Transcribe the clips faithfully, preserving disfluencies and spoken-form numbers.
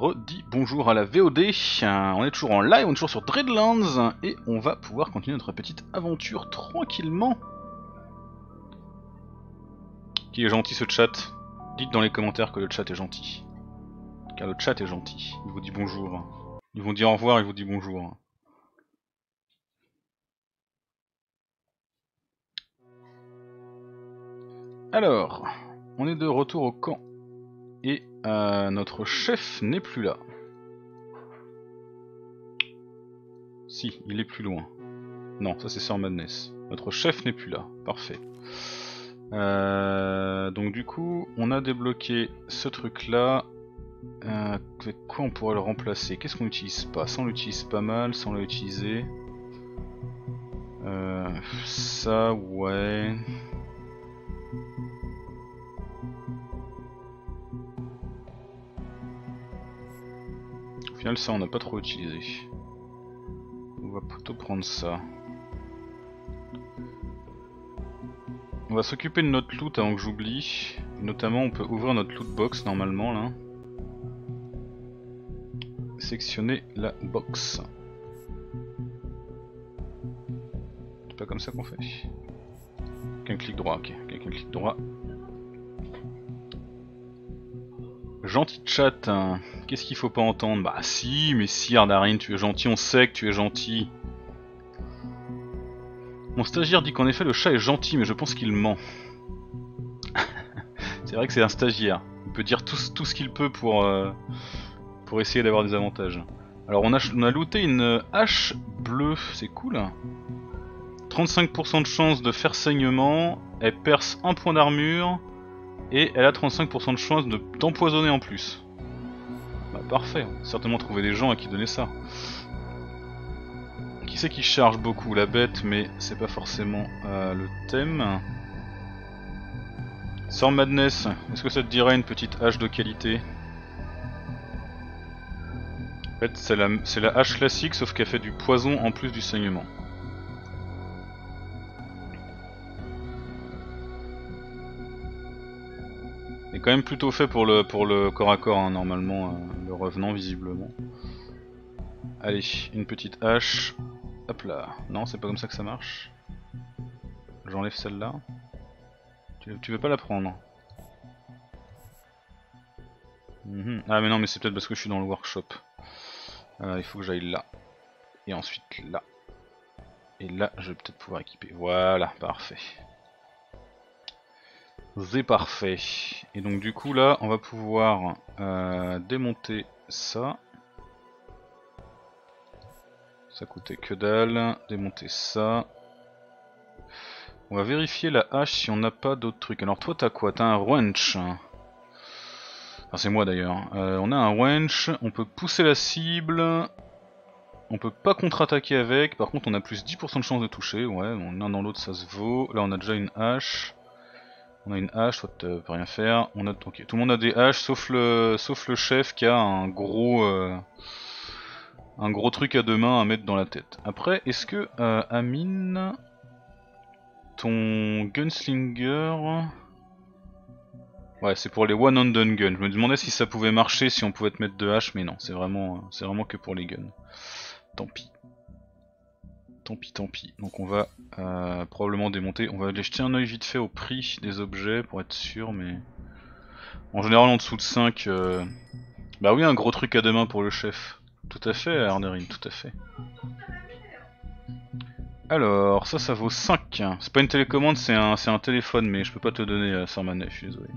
redis bonjour à la V O D, on est toujours en live, on est toujours sur Dreadlands, et on va pouvoir continuer notre petite aventure tranquillement. Qui est gentil ce chat? Dites dans les commentaires que le chat est gentil. Car le chat est gentil, il vous dit bonjour. Ils vont dire au revoir, il vous dit bonjour. Alors, on est de retour au camp, et euh, notre chef n'est plus là. Si, il est plus loin. Non, ça c'est Sir Madness. Notre chef n'est plus là, parfait. Euh, donc du coup, on a débloqué ce truc là. Euh, avec quoi on pourrait le remplacer? Qu'est-ce qu'on n'utilise pas? Ça on l'utilise pas mal, ça on l'a utilisé. Euh, ça ouais... Au final ça on n'a pas trop utilisé. On va plutôt prendre ça. On va s'occuper de notre loot avant que j'oublie. Notamment on peut ouvrir notre loot box normalement là. Sectionner la box. C'est pas comme ça qu'on fait. Qu'un clic droit, ok. Qu'un clic droit. Gentil chat, hein. Qu'est-ce qu'il faut pas entendre? Bah si, mais si Ardarine, tu es gentil, on sait que tu es gentil. Mon stagiaire dit qu'en effet le chat est gentil, mais je pense qu'il ment. C'est vrai que c'est un stagiaire. Il peut dire tout, tout ce qu'il peut pour, euh, pour essayer d'avoir des avantages. Alors on a, on a looté une hache bleue, c'est cool. trente-cinq pour cent de chance de faire saignement, elle perce un point d'armure, et elle a trente-cinq pour cent de chance d'empoisonner en plus. Bah parfait, on a certainement trouvé des gens à qui donner ça. Qui c'est qui charge beaucoup? La bête, mais c'est pas forcément euh, le thème. Sir Madness, est-ce que ça te dirait une petite hache de qualité? En fait c'est la, c'est la hache classique sauf qu'elle fait du poison en plus du saignement. Il est quand même plutôt fait pour le, pour le corps à corps hein, normalement, euh, le revenant visiblement. Allez, une petite hache. Hop là. Non, c'est pas comme ça que ça marche. J'enlève celle-là. Tu, tu veux pas la prendre? Mmh. Ah mais non, mais c'est peut-être parce que je suis dans le workshop. Euh, il faut que j'aille là. Et ensuite là. Et là, je vais peut-être pouvoir équiper. Voilà, parfait. C'est parfait. Et donc du coup là, on va pouvoir euh, démonter ça. Ça coûtait que dalle. Démonter ça. On va vérifier la hache si on n'a pas d'autres trucs. Alors toi t'as quoi? T'as un wrench. Enfin c'est moi d'ailleurs. Euh, on a un wrench, on peut pousser la cible. On peut pas contre-attaquer avec. Par contre on a plus dix pour cent de chance de toucher. Ouais, l'un dans l'autre ça se vaut. Là on a déjà une hache. On a une hache, toi tu peux rien faire. On a... okay. Tout le monde a des haches sauf le, sauf le chef qui a un gros... Euh... un gros truc à deux mains à mettre dans la tête. Après, est-ce que euh, Amine... Ton gunslinger... Ouais, c'est pour les one handed guns. Je me demandais si ça pouvait marcher, si on pouvait te mettre deux haches, mais non, c'est vraiment, c'est vraiment que pour les guns. Tant pis. Tant pis, tant pis. Donc on va euh, probablement démonter. On va aller jeter un oeil vite fait au prix des objets pour être sûr, mais... En général en dessous de cinq... Euh... Bah oui, un gros truc à deux mains pour le chef. Tout à fait, Arnerine, tout à fait. Alors, ça, ça vaut cinq. C'est pas une télécommande, c'est un, c'est un téléphone, mais je peux pas te donner euh, sans manette, je suis désolé.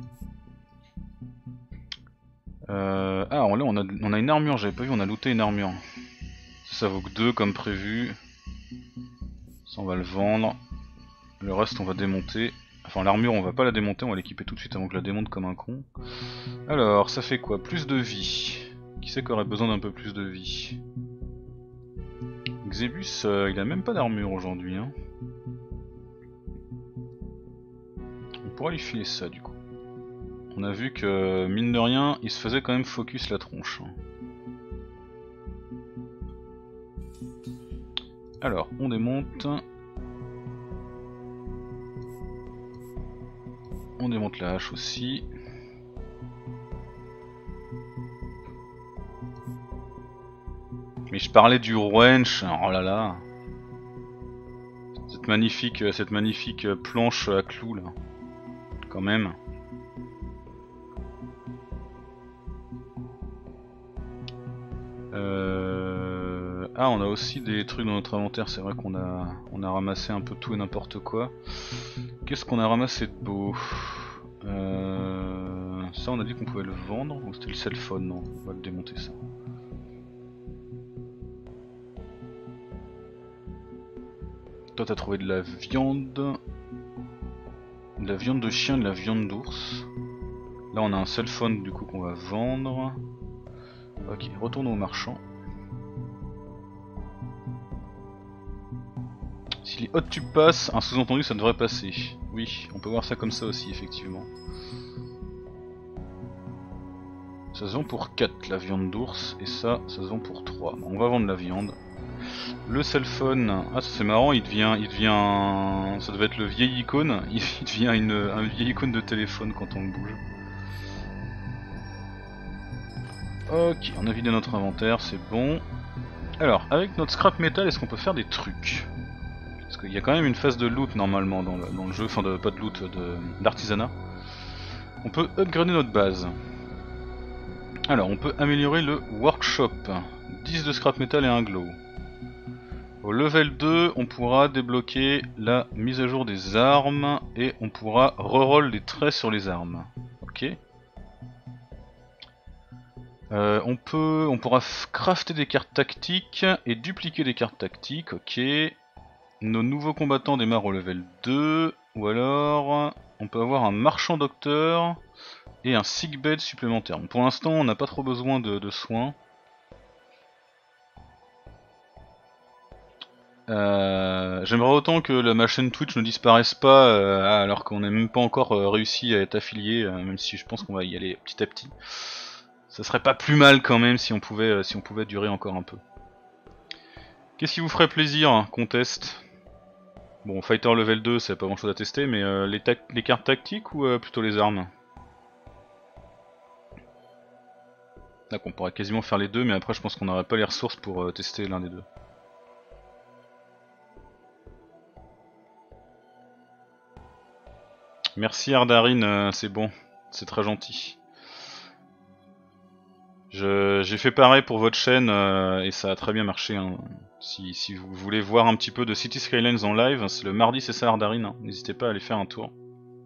Euh, ah, là on a, on a une armure, j'avais pas vu, on a looté une armure. Ça vaut que deux comme prévu. Ça on va le vendre. Le reste on va démonter. Enfin l'armure on va pas la démonter, on va l'équiper tout de suite avant que je la démonte comme un con. Alors ça fait quoi? Plus de vie. Qui c'est qui aurait besoin d'un peu plus de vie? Xebus euh, il a même pas d'armure aujourd'hui hein. On pourrait lui filer ça du coup. On a vu que mine de rien il se faisait quand même focus la tronche. Alors on démonte. On démonte la hache aussi. Mais je parlais du wrench, oh là là. Cette magnifique, cette magnifique planche à clous là. Quand même. Euh... Ah, on a aussi des trucs dans notre inventaire, c'est vrai qu'on a, on a ramassé un peu tout et n'importe quoi. Qu'est-ce qu'on a ramassé de beau? euh... Ça on a dit qu'on pouvait le vendre, ou c'était le cell phone? Non, on va le démonter ça. Toi t'as trouvé de la viande, de la viande de chien, de la viande d'ours. Là on a un cell phone du coup qu'on va vendre. Ok, retournons au marchand. Si les hot tubes passent, un sous-entendu ça devrait passer. Oui, on peut voir ça comme ça aussi effectivement. Ça se vend pour quatre la viande d'ours et ça, ça se vend pour trois. Bon, on va vendre la viande. Le cell phone, ah c'est marrant, il devient, il devient, ça devait être le vieil icône, il devient une, un vieil icône de téléphone quand on le bouge. Ok, on a vidé notre inventaire, c'est bon. Alors, avec notre scrap metal, est-ce qu'on peut faire des trucs? Parce qu'il y a quand même une phase de loot normalement dans le, dans le jeu, enfin de, pas de loot, d'artisanat. On peut upgrader notre base. Alors, on peut améliorer le workshop. dix de scrap metal et un glow. Au level deux, on pourra débloquer la mise à jour des armes et on pourra reroll les traits sur les armes. Ok. Euh, on peut, on pourra crafter des cartes tactiques et dupliquer des cartes tactiques. Ok. Nos nouveaux combattants démarrent au level deux. Ou alors, on peut avoir un marchand docteur et un sickbed supplémentaire. Pour l'instant, on n'a pas trop besoin de, de soins. Euh, J'aimerais autant que la, ma chaîne Twitch ne disparaisse pas euh, alors qu'on n'a même pas encore euh, réussi à être affilié, euh, même si je pense qu'on va y aller petit à petit. Ça serait pas plus mal quand même si on pouvait, euh, si on pouvait durer encore un peu. Qu'est-ce qui vous ferait plaisir hein, qu'on teste? Bon, Fighter level deux, c'est pas grand chose à tester, mais euh, les, les cartes tactiques ou euh, plutôt les armes? Là, on pourrait quasiment faire les deux, mais après je pense qu'on n'aurait pas les ressources pour euh, tester l'un des deux. Merci Ardarine, euh, c'est bon, c'est très gentil. J'ai fait pareil pour votre chaîne euh, et ça a très bien marché. Hein. Si, si vous voulez voir un petit peu de City Skylines en live, c'est le mardi, c'est ça Ardarine, hein. N'hésitez pas à aller faire un tour.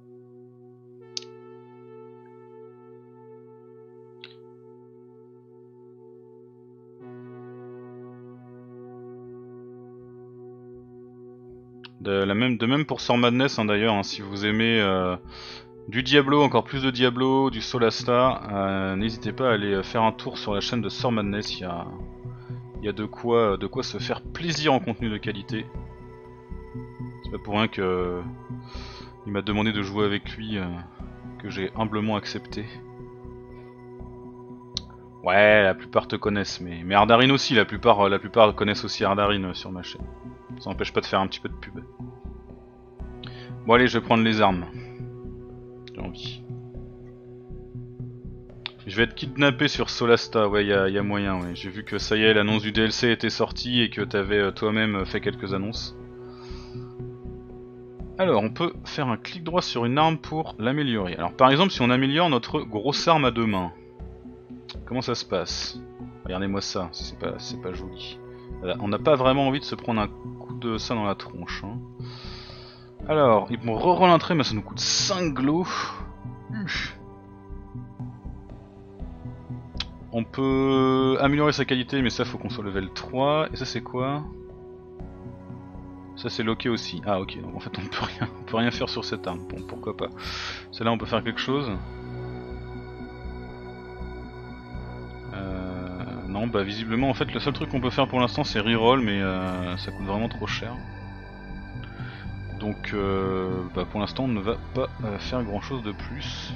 De, la même, de même pour Sword Madness hein, d'ailleurs, hein, si vous aimez euh, du Diablo, encore plus de Diablo, du Solasta, euh, n'hésitez pas à aller faire un tour sur la chaîne de Sword Madness, il y a, il y a de, quoi, de quoi se faire plaisir en contenu de qualité. C'est pas pour rien que euh, il m'a demandé de jouer avec lui, euh, que j'ai humblement accepté. Ouais, la plupart te connaissent, mais, mais Ardarine aussi, la plupart, la plupart connaissent aussi Ardarine sur ma chaîne. Ça n'empêche pas de faire un petit peu de pub. Bon allez, je vais prendre les armes. J'ai envie. Je vais être kidnappé sur Solasta, ouais, il y, y a moyen, ouais. J'ai vu que ça y est, l'annonce du D L C était sortie et que t'avais euh, toi-même fait quelques annonces. Alors, on peut faire un clic droit sur une arme pour l'améliorer. Alors par exemple, si on améliore notre grosse arme à deux mains, comment ça se passe? Regardez-moi ça, c'est pas, c'est pas joli. On n'a pas vraiment envie de se prendre un coup de ça dans la tronche. Hein. Alors, ils vont re-roll un trait, mais ça nous coûte cinq glow. On peut améliorer sa qualité, mais ça faut qu'on soit level trois. Et ça c'est quoi? Ça c'est loqué aussi. Ah ok, donc en fait on peut rien, on peut rien faire sur cette arme. Bon, pourquoi pas. Celle-là on peut faire quelque chose. Non, bah visiblement en fait le seul truc qu'on peut faire pour l'instant c'est reroll, mais euh, ça coûte vraiment trop cher. Donc euh, bah, pour l'instant on ne va pas euh, faire grand chose de plus.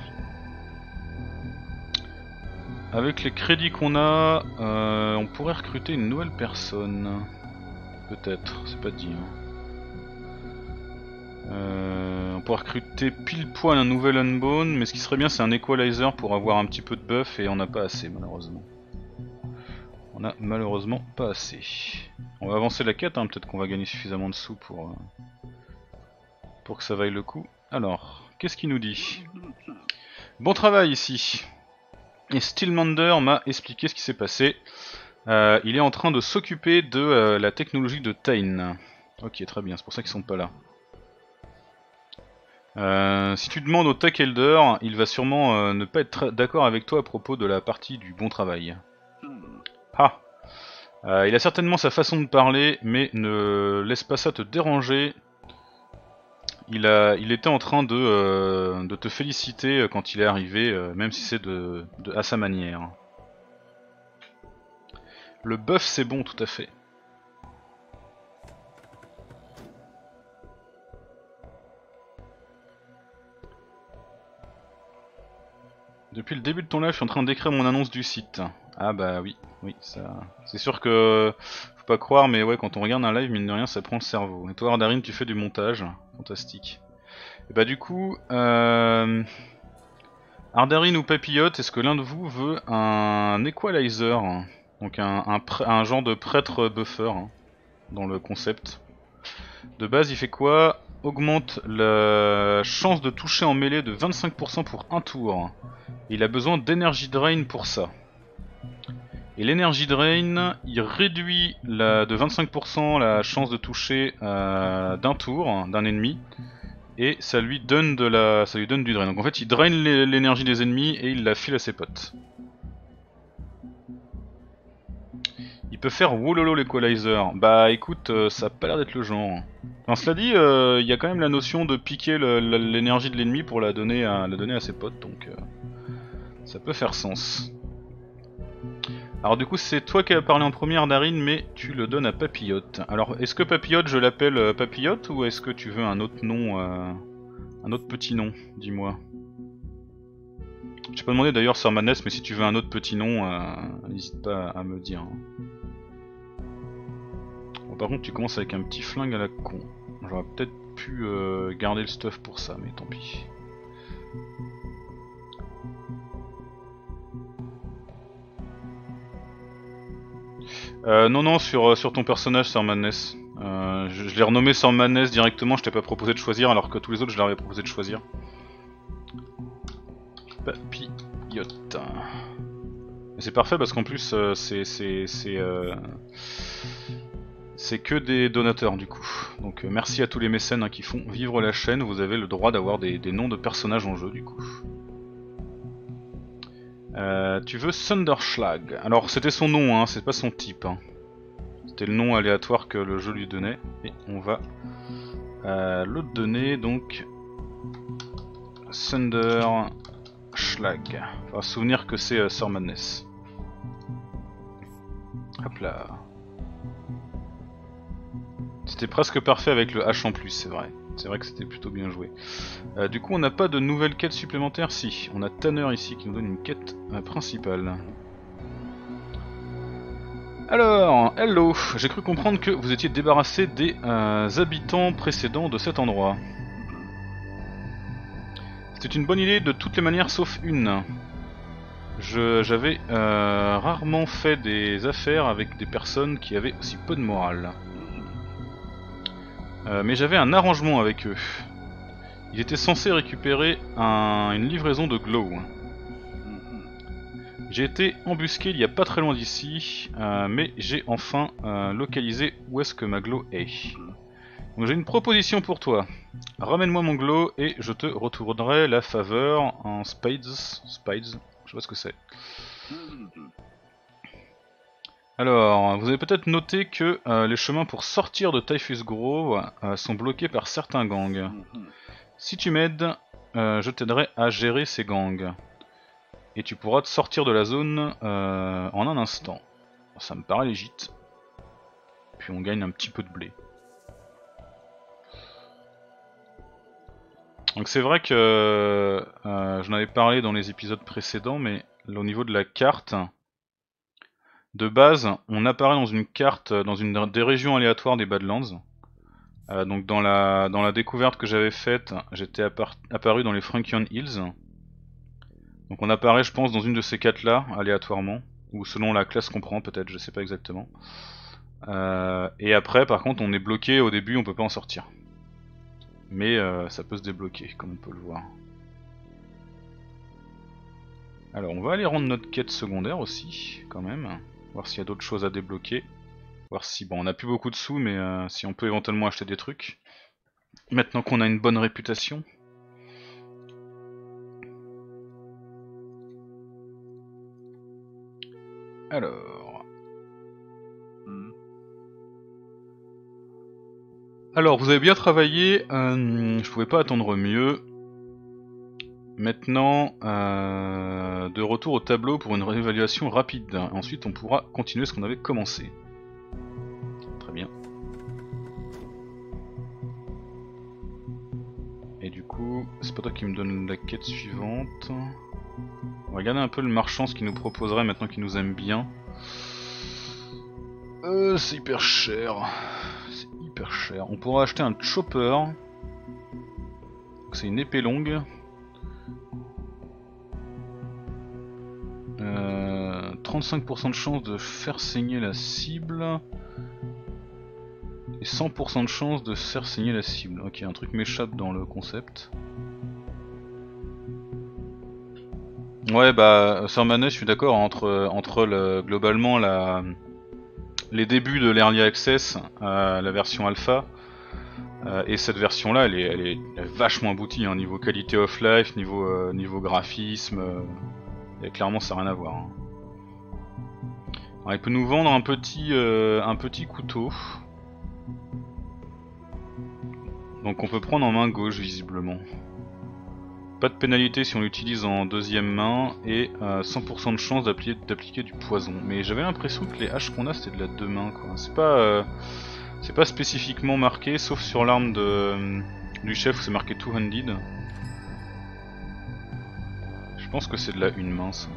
Avec les crédits qu'on a, euh, on pourrait recruter une nouvelle personne. Peut-être, c'est pas dit. Hein. Euh, on pourrait recruter pile poil un nouvel Unbone, mais ce qui serait bien c'est un Equalizer pour avoir un petit peu de buff et on n'a pas assez malheureusement. on a malheureusement pas assez. On va avancer la quête, hein, peut-être qu'on va gagner suffisamment de sous pour, euh, pour que ça vaille le coup. Alors, qu'est-ce qu'il nous dit? Bon travail ici. Et Stillmander m'a expliqué ce qui s'est passé. Euh, il est en train de s'occuper de euh, la technologie de Tain. Ok, très bien, c'est pour ça qu'ils sont pas là. Euh, si tu demandes au Tech Elder, il va sûrement euh, ne pas être d'accord avec toi à propos de la partie du bon travail. Ah, euh, il a certainement sa façon de parler, mais ne laisse pas ça te déranger. Il, a, il était en train de, euh, de te féliciter quand il est arrivé, euh, même si c'est de, de, à sa manière. Le bœuf c'est bon, tout à fait. Depuis le début de ton live, je suis en train d'écrire mon annonce du site. Ah bah oui, oui, ça. C'est sûr que faut pas croire, mais ouais, quand on regarde un live, mine de rien, ça prend le cerveau. Et toi, Ardarin, tu fais du montage, fantastique. Et bah du coup, euh... Ardarin ou Papillote, est-ce que l'un de vous veut un equalizer, donc un, un, un genre de prêtre buffer hein, dans le concept. De base, il fait quoi? Augmente la chance de toucher en mêlée de vingt-cinq pour cent pour un tour. Il a besoin d'énergie drain pour ça. Et l'énergie drain, il réduit la, de vingt-cinq pour cent la chance de toucher euh, d'un tour, d'un ennemi. Et ça lui donne de la, ça lui donne du drain. Donc en fait, il draine l'énergie des ennemis et il la file à ses potes. Il peut faire Wololo l'Equalizer. Bah écoute, euh, ça a pas l'air d'être le genre. Enfin, cela dit, il euh, y a quand même la notion de piquer l'énergie de l'ennemi pour la donner, à, la donner à ses potes, donc euh, ça peut faire sens. Alors du coup c'est toi qui as parlé en premier Ardarin, mais tu le donnes à Papillote. Alors est-ce que Papillote je l'appelle euh, Papillote ou est-ce que tu veux un autre nom, euh, un autre petit nom, dis-moi. J'ai pas demandé d'ailleurs Sir Maness, mais si tu veux un autre petit nom, euh, n'hésite pas à me dire. Bon, par contre tu commences avec un petit flingue à la con. J'aurais peut-être pu euh, garder le stuff pour ça, mais tant pis. Euh, non non, sur, sur ton personnage Sir Maness. Euh, je je l'ai renommé Sir Maness directement, je t'ai pas proposé de choisir alors que tous les autres je leur avais proposé de choisir. Papillote. C'est parfait parce qu'en plus euh, c'est c'est c'est euh, c'est que des donateurs du coup. Donc euh, merci à tous les mécènes hein, qui font vivre la chaîne, vous avez le droit d'avoir des, des noms de personnages en jeu du coup. Euh, tu veux Thunderschlag. Alors c'était son nom, hein, c'est pas son type. Hein. C'était le nom aléatoire que le jeu lui donnait. Et on va euh, le donner donc Thunderschlag. Faut se souvenir que c'est euh, Sir Madness. Hop là. C'était presque parfait avec le H en plus, c'est vrai. C'est vrai que c'était plutôt bien joué. Euh, du coup, on n'a pas de nouvelles quêtes supplémentaires. Si, on a Tanner ici qui nous donne une quête euh, principale. Alors, hello. J'ai cru comprendre que vous étiez débarrassé des euh, habitants précédents de cet endroit. C'était une bonne idée de toutes les manières sauf une. J'avais euh, rarement fait des affaires avec des personnes qui avaient aussi peu de morale. Euh, mais j'avais un arrangement avec eux. Il était censé récupérer un, une livraison de glow. J'ai été embusqué il y a pas très loin d'ici, euh, mais j'ai enfin euh, localisé où est-ce que ma glow est. Donc j'ai une proposition pour toi. Ramène-moi mon glow et je te retournerai la faveur en spades. Spades, je sais pas ce que c'est. Alors, vous avez peut-être noté que euh, les chemins pour sortir de Typhus Grove euh, sont bloqués par certains gangs. Si tu m'aides, euh, je t'aiderai à gérer ces gangs. Et tu pourras te sortir de la zone euh, en un instant. Ça me paraît légit. Puis on gagne un petit peu de blé. Donc c'est vrai que euh, j'en avais parlé dans les épisodes précédents, mais là, au niveau de la carte, de base, on apparaît dans une carte, dans une des régions aléatoires des Badlands. Euh, donc dans la, dans la découverte que j'avais faite, j'étais apparu dans les Frankion Hills. Donc on apparaît je pense dans une de ces quatre là, aléatoirement. Ou selon la classe qu'on prend peut-être, je sais pas exactement. Euh, et après par contre on est bloqué au début, on peut pas en sortir. Mais euh, ça peut se débloquer comme on peut le voir. Alors on va aller rendre notre quête secondaire aussi quand même. Voir s'il y a d'autres choses à débloquer. Voir si, bon on a plus beaucoup de sous mais euh, si on peut éventuellement acheter des trucs. Maintenant qu'on a une bonne réputation. Alors... Alors vous avez bien travaillé, euh, je pouvais pas attendre mieux. Maintenant, euh, de retour au tableau pour une réévaluation rapide. Ensuite on pourra continuer ce qu'on avait commencé. Très bien. Et du coup, c'est pas toi qui me donne la quête suivante. On va regarder un peu le marchand, ce qu'il nous proposerait maintenant qu'il nous aime bien. Euh, c'est hyper cher. C'est hyper cher. On pourra acheter un chopper. C'est une épée longue. Euh, trente-cinq pour cent de chance de faire saigner la cible. Et cent pour cent de chance de faire saigner la cible. Ok, un truc m'échappe dans le concept. Ouais, bah, sur Manet, je suis d'accord, entre, entre le, globalement la, les débuts de l'Early Access, euh, la version alpha, euh, et cette version là, elle est, elle est, elle est vachement aboutie, hein, niveau qualité of life, niveau, euh, niveau graphisme, euh, et clairement ça n'a rien à voir. Hein. Alors, il peut nous vendre un petit, euh, un petit couteau. Donc on peut prendre en main gauche visiblement. Pas de pénalité si on l'utilise en deuxième main et euh, cent pour cent de chance d'appliquer du poison. Mais j'avais l'impression que les haches qu'on a c'était de la deux mains quoi. C'est pas, euh, c'est pas spécifiquement marqué sauf sur l'arme de euh, du chef où c'est marqué two-handed. Je pense que c'est de la une main ça.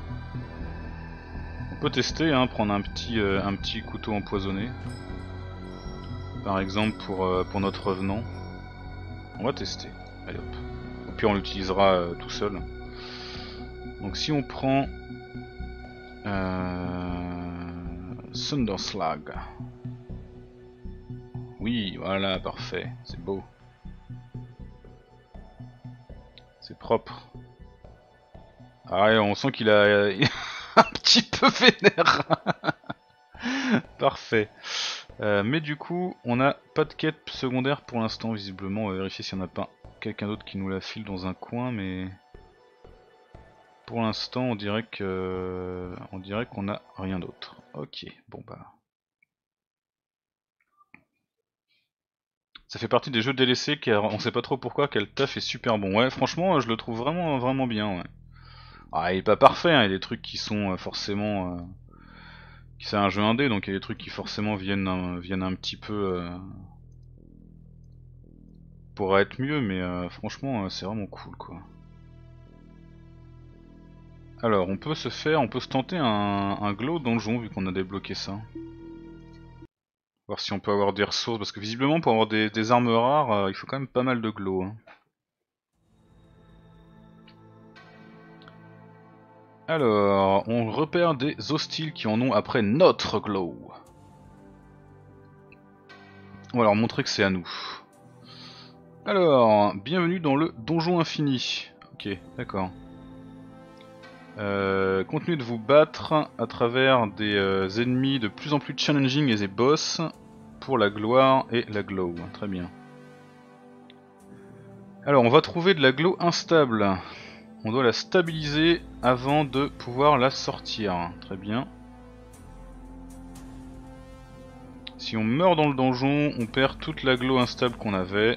On peut tester, hein, prendre un petit, euh, un petit couteau empoisonné. Par exemple pour, euh, pour notre revenant. On va tester. Allez hop. Au pire on l'utilisera euh, tout seul. Donc si on prend euh, Thunderslag. Oui, voilà, parfait, c'est beau. C'est propre. Ah ouais, on sent qu'il a un petit peu vénère. Parfait. Euh, mais du coup, on n'a pas de quête secondaire pour l'instant, visiblement. On va vérifier s'il n'y en a pas quelqu'un d'autre qui nous la file dans un coin, mais... Pour l'instant, on dirait que... On dirait qu'on a rien d'autre. Ok, bon bah... Ça fait partie des jeux délaissés car on sait pas trop pourquoi, quel taf est super bon. Ouais, franchement, je le trouve vraiment vraiment bien, ouais. Ah, il est pas parfait, hein, il y a des trucs qui sont euh, forcément... Euh... C'est un jeu indé, donc il y a des trucs qui forcément viennent un, viennent un petit peu... Euh... pourrait être mieux, mais euh, franchement, euh, c'est vraiment cool, quoi. Alors, on peut se faire, on peut se tenter un, un glow donjon, vu qu'on a débloqué ça. Voir si on peut avoir des ressources, parce que visiblement, pour avoir des, des armes rares, euh, il faut quand même pas mal de glow. Hein. Alors, on repère des hostiles qui en ont après notre glow. On va leur montrer que c'est à nous. Alors, bienvenue dans le donjon infini. Ok, d'accord. Euh, continuez de vous battre à travers des euh, ennemis de plus en plus challenging et des boss pour la gloire et la glow. Très bien. Alors, on va trouver de la glow instable. On doit la stabiliser avant de pouvoir la sortir. Très bien. Si on meurt dans le donjon, on perd toute la glow instable qu'on avait.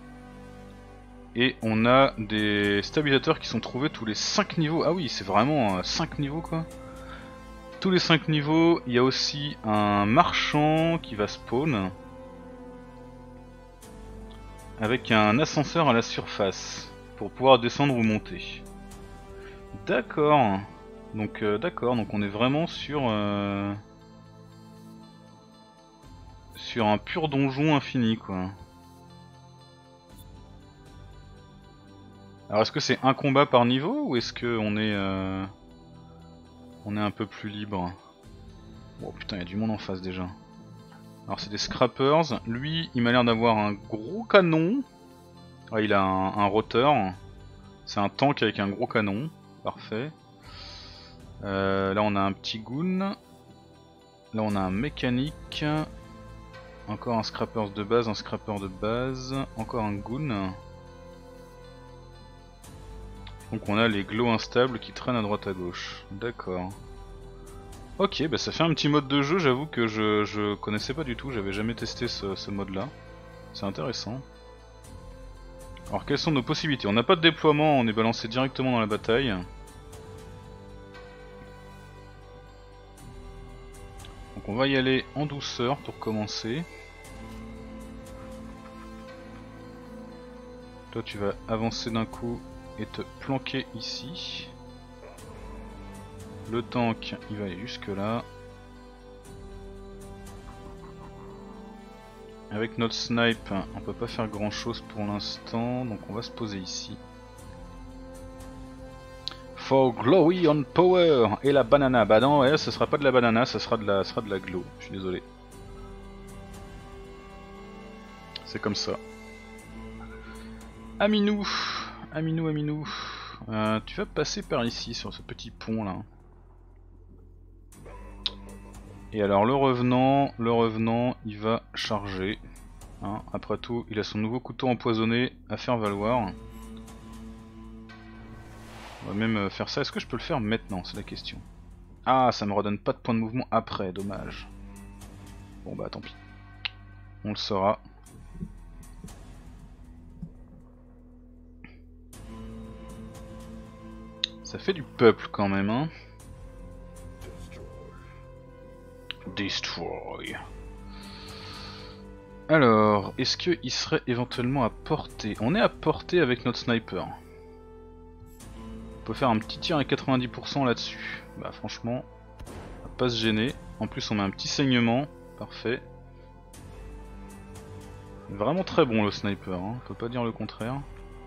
Et on a des stabilisateurs qui sont trouvés tous les cinq niveaux. Ah oui, c'est vraiment cinq niveaux quoi. Tous les cinq niveaux, il y a aussi un marchand qui va spawn. Avec un ascenseur à la surface. Pour pouvoir descendre ou monter. D'accord. Donc euh, d'accord, donc on est vraiment sur... Euh, sur un pur donjon infini quoi. Alors est-ce que c'est un combat par niveau ou est-ce que on est... Euh... on est un peu plus libre. Oh putain, il y a du monde en face déjà. Alors c'est des scrappers. Lui, il m'a l'air d'avoir un gros canon. Ah, il a un, un rotor. C'est un tank avec un gros canon. Parfait. Euh, là on a un petit goon. Là on a un mécanique. Encore un scrapper de base, un scrapper de base. Encore un goon. Donc on a les glows instables qui traînent à droite à gauche. D'accord. Ok, bah ça fait un petit mode de jeu, j'avoue que je, je connaissais pas du tout, j'avais jamais testé ce, ce mode là. C'est intéressant. Alors quelles sont nos possibilités? On n'a pas de déploiement, on est balancé directement dans la bataille. Donc on va y aller en douceur pour commencer. Toi tu vas avancer d'un coup et te planquer ici. Le tank il va aller jusque là. Avec notre snipe on peut pas faire grand chose pour l'instant, donc on va se poser ici. For glowy on power. Et la banana, bah non ouais, ce sera pas de la banana, ce sera de la, ce sera de la glow, je suis désolé. C'est comme ça. Aminou, Aminou, Aminou, euh, tu vas passer par ici sur ce petit pont là. Et alors le revenant, le revenant il va charger. Hein, après tout il a son nouveau couteau empoisonné à faire valoir. On va même faire ça, est-ce que je peux le faire maintenant, c'est la question. Ah ça me redonne pas de points de mouvement après, dommage. Bon bah tant pis. On le saura. Ça fait du peuple quand même hein. Destroy. Alors, est-ce qu'il serait éventuellement à portée? On est à portée avec notre sniper. On peut faire un petit tir à quatre-vingt-dix pour cent là-dessus. Bah franchement, on va pas se gêner. En plus on a un petit saignement, parfait. Vraiment très bon le sniper, hein. On peut pas dire le contraire.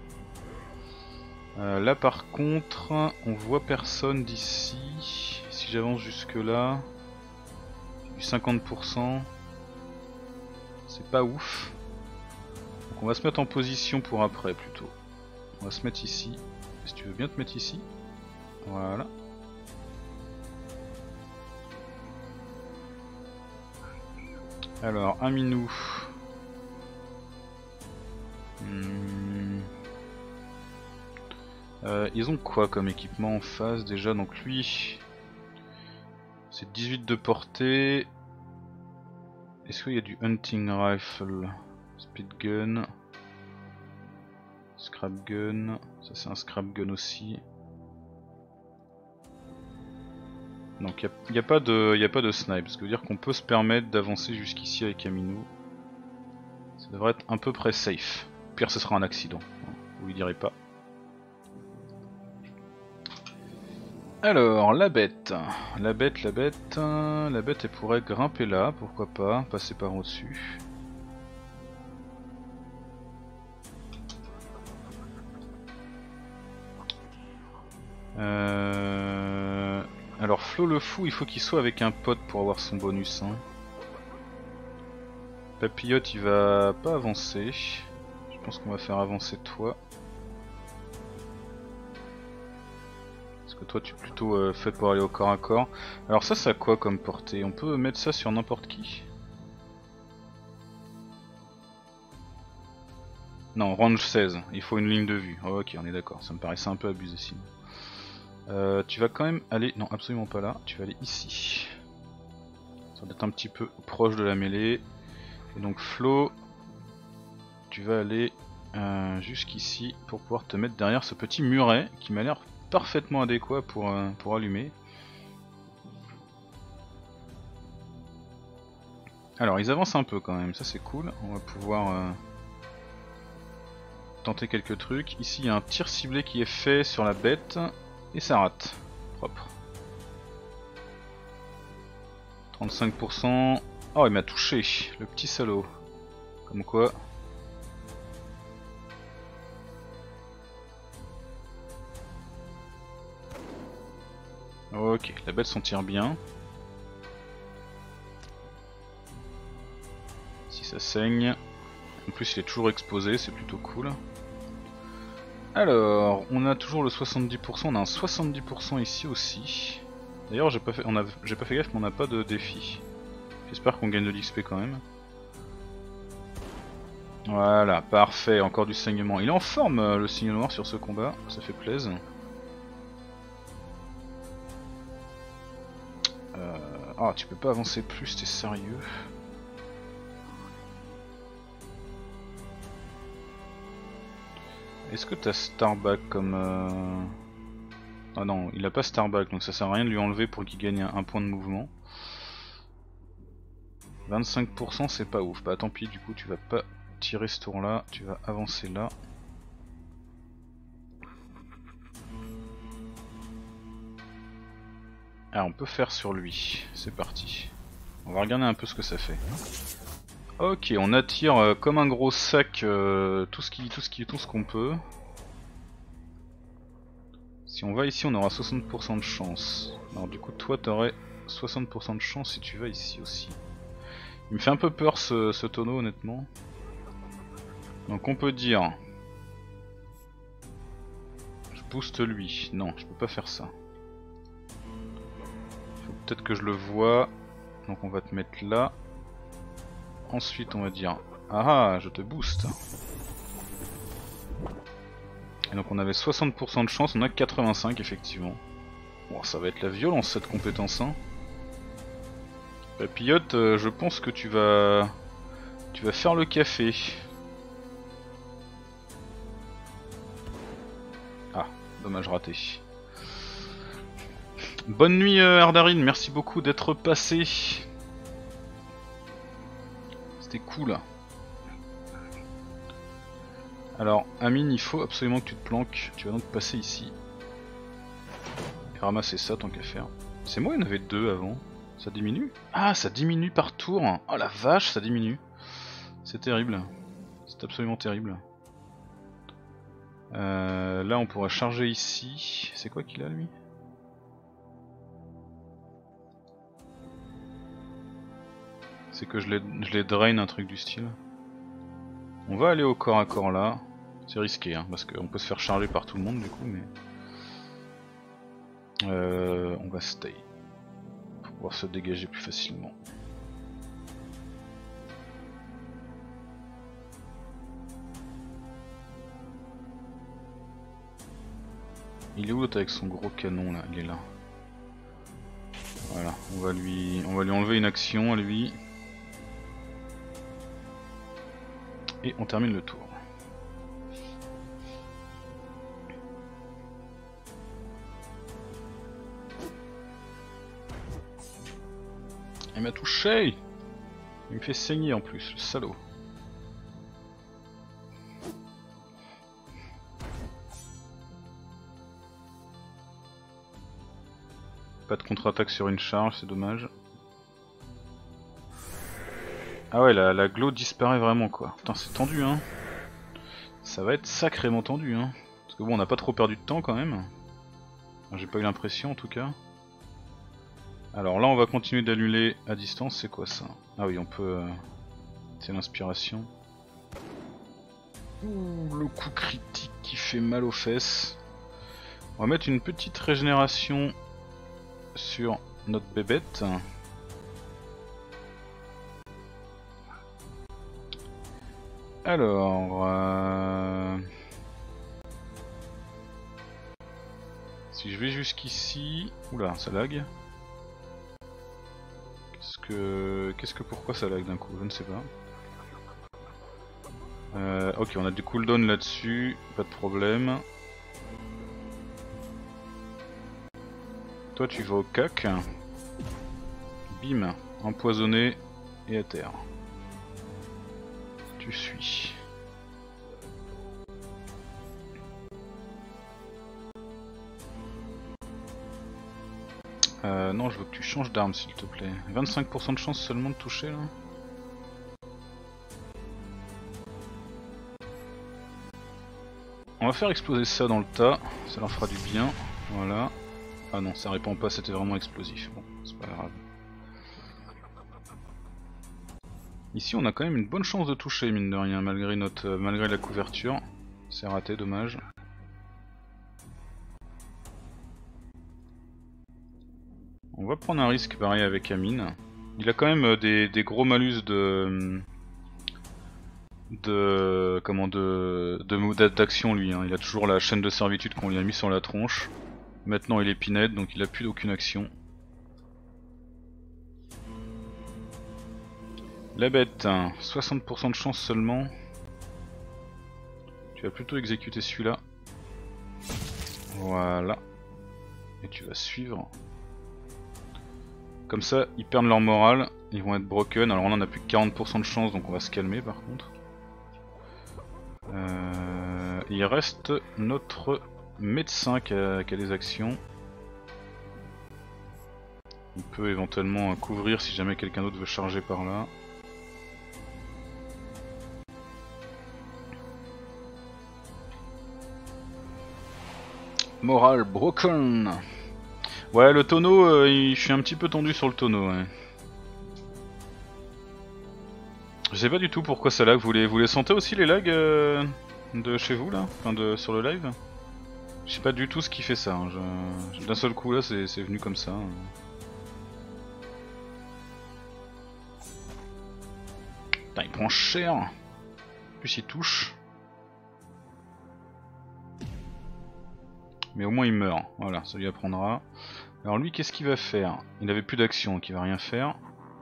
Euh, là par contre, on voit personne d'ici. Si j'avance jusque là, du cinquante pour cent. C'est pas ouf. Donc on va se mettre en position pour après plutôt. On va se mettre ici. Si tu veux bien te mettre ici. Voilà. Alors, un minou. Hmm. Euh, ils ont quoi comme équipement en face déjà? Donc lui, c'est dix-huit de portée. Est-ce qu'il y a du hunting rifle? Speed gun. Scrap gun. Ça c'est un scrap gun aussi. Donc il n'y a, a pas de, y a pas de snipe, ce qui veut dire qu'on peut se permettre d'avancer jusqu'ici avec Aminou. Ça devrait être à peu près safe. Pire ce sera un accident, vous lui direz pas. Alors la bête, la bête, la bête, la bête elle pourrait grimper là, pourquoi pas, passer par au-dessus. Euh... Alors Flo le fou, il faut qu'il soit avec un pote pour avoir son bonus. Hein. Papillote il va pas avancer, je pense qu'on va faire avancer toi. Toi tu es plutôt euh, fait pour aller au corps à corps. Alors ça ça a quoi comme portée? On peut mettre ça sur n'importe qui? Non, range seize, il faut une ligne de vue. Oh, ok on est d'accord, ça me paraissait un peu abusé sinon. Euh, tu vas quand même aller... Non absolument pas là, tu vas aller ici. Ça doit être un petit peu proche de la mêlée. Et donc Flo, tu vas aller euh, jusqu'ici pour pouvoir te mettre derrière ce petit muret qui m'a l'air parfaitement adéquat pour, euh, pour allumer. Alors ils avancent un peu quand même, ça c'est cool, on va pouvoir euh, tenter quelques trucs. Ici il y a un tir ciblé qui est fait sur la bête et ça rate, propre. trente-cinq pour cent, oh il m'a touché, le petit salaud, comme quoi... Ok, la bête s'en tire bien. Si ça saigne. En plus il est toujours exposé, c'est plutôt cool. Alors, on a toujours le soixante-dix pour cent, on a un soixante-dix pour cent ici aussi. D'ailleurs j'ai pas fait on a j'ai pas fait gaffe mais on n'a pas de défi. J'espère qu'on gagne de l'X P quand même. Voilà, parfait, encore du saignement. Il est en forme le signe noir sur ce combat, ça fait plaisir. Euh... Ah, tu peux pas avancer plus, t'es sérieux? Est-ce que t'as Starback comme... Euh... Ah non, il a pas Starback, donc ça sert à rien de lui enlever pour qu'il gagne un point de mouvement. vingt-cinq pour cent c'est pas ouf, bah tant pis, du coup tu vas pas tirer ce tour là, tu vas avancer là. Ah, on peut faire sur lui, c'est parti. On va regarder un peu ce que ça fait. Ok, on attire euh, comme un gros sac euh, tout ce qui, tout ce qui, tout ce qu'on peut. Si on va ici, on aura soixante pour cent de chance. Alors du coup, toi, t'aurais soixante pour cent de chance si tu vas ici aussi. Il me fait un peu peur ce, ce tonneau, honnêtement. Donc on peut dire, je booste lui. Non, je peux pas faire ça. Faut peut-être que je le vois. Donc on va te mettre là. Ensuite, on va dire, ah, je te booste. Et donc on avait soixante pour cent de chance, on a quatre-vingt-cinq effectivement. Bon, ça va être la violence cette compétence, hein. Papillote, euh, je pense que tu vas... Tu vas faire le café. Ah, dommage raté. Bonne nuit euh, Ardarine, merci beaucoup d'être passé. C'était cool. Alors, Amine, il faut absolument que tu te planques. Tu vas donc passer ici. Et ramasser ça tant qu'à faire. C'est moi, il y en avait deux avant. Ça diminue? Ah, ça diminue par tour. Oh la vache, ça diminue. C'est terrible. C'est absolument terrible. Euh, là, on pourra charger ici. C'est quoi qu'il a, lui? C'est que je les, je les drain, un truc du style. On va aller au corps à corps là. C'est risqué, hein, parce qu'on peut se faire charger par tout le monde du coup, mais... Euh, on va stay. Pour pouvoir se dégager plus facilement. Il est où l'autre avec son gros canon là? Il est là. Voilà, on va lui, on va lui enlever une action à lui. Et on termine le tour. Il m'a touché! Il me fait saigner en plus, le salaud. Pas de contre-attaque sur une charge, c'est dommage. Ah ouais, la, la glow disparaît vraiment quoi. Putain, c'est tendu hein. Ça va être sacrément tendu hein. Parce que bon, on n'a pas trop perdu de temps quand même. J'ai pas eu l'impression en tout cas. Alors là, on va continuer d'annuler à distance. C'est quoi ça? Ah oui, on peut... Euh... C'est l'inspiration. Ouh, le coup critique qui fait mal aux fesses. On va mettre une petite régénération sur notre bébête. Alors... Euh... Si je vais jusqu'ici... Oula, ça lag. Qu'est-ce que... Qu'est-ce que pourquoi ça lag d'un coup? Je ne sais pas. Euh, ok, on a du cooldown là-dessus, pas de problème. Toi tu vas au cac. Bim, empoisonné et à terre. Tu suis. Euh, non, je veux que tu changes d'arme s'il te plaît. vingt-cinq pour cent de chance seulement de toucher là. On va faire exploser ça dans le tas, ça leur fera du bien. Voilà. Ah non, ça répond pas, c'était vraiment explosif. Bon, c'est pas grave. Ici on a quand même une bonne chance de toucher mine de rien malgré notre euh, malgré la couverture. C'est raté, dommage. On va prendre un risque pareil avec Amine. Il a quand même euh, des, des gros malus de de comment de de d'action lui. Hein. Il a toujours la chaîne de servitude qu'on lui a mis sur la tronche. Maintenant il est pinette donc il a plus d'aucune action. La bête, soixante pour cent de chance seulement. Tu vas plutôt exécuter celui-là. Voilà. Et tu vas suivre. Comme ça, ils perdent leur morale. Ils vont être broken. Alors on en a plus que quarante pour cent de chance, donc on va se calmer par contre. Euh, il reste notre médecin qui a, qui a des actions. Il peut éventuellement couvrir si jamais quelqu'un d'autre veut charger par là. Morale broken. Ouais, le tonneau, euh, il... je suis un petit peu tendu sur le tonneau. Ouais. Je sais pas du tout pourquoi ça lag. Vous les, vous les sentez aussi les lags euh, de chez vous là, enfin de sur le live. Je sais pas du tout ce qui fait ça. Hein. Je... D'un seul coup là, c'est venu comme ça. Hein. Putain, il prend cher. En plus il touche. Mais au moins il meurt, voilà, ça lui apprendra. Alors lui, qu'est-ce qu'il va faire? Il avait plus d'action, donc il va rien faire.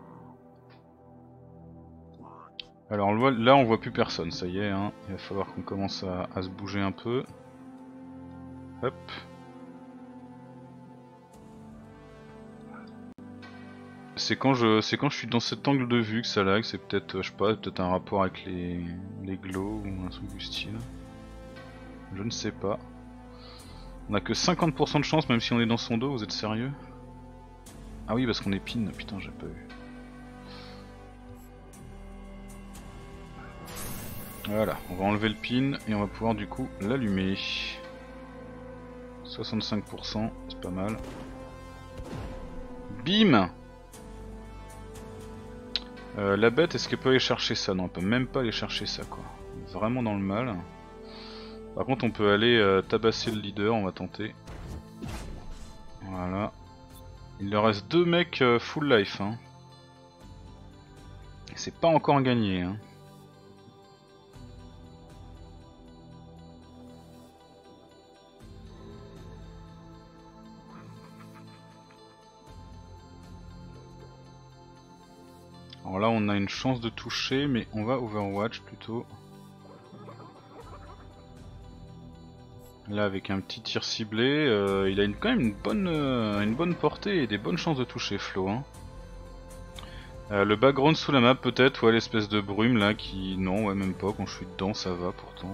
Alors là, on voit plus personne, ça y est, hein. Il va falloir qu'on commence à, à se bouger un peu. Hop. C'est quand je, c'est quand je suis dans cet angle de vue que ça lag, c'est peut-être, je sais pas, peut-être un rapport avec les, les glows ou un truc du style. Je ne sais pas. On a que cinquante pour cent de chance même si on est dans son dos, vous êtes sérieux? Ah oui parce qu'on est pin, putain j'ai pas vu. Voilà, on va enlever le pin et on va pouvoir du coup l'allumer. soixante-cinq pour cent, c'est pas mal. Bim. euh, La bête, est-ce qu'elle peut aller chercher ça? Non, elle peut même pas aller chercher ça quoi. Vraiment dans le mal. Par contre on peut aller euh, tabasser le leader, on va tenter. Voilà. Il leur reste deux mecs euh, full life. Hein. C'est pas encore gagné. Hein. Alors là on a une chance de toucher mais on va Overwatch plutôt. Là avec un petit tir ciblé, euh, il a une, quand même une bonne, euh, une bonne portée et des bonnes chances de toucher Flo. Hein. Euh, le background sous la map peut-être, ouais l'espèce de brume là qui... Non ouais même pas, quand je suis dedans ça va pourtant.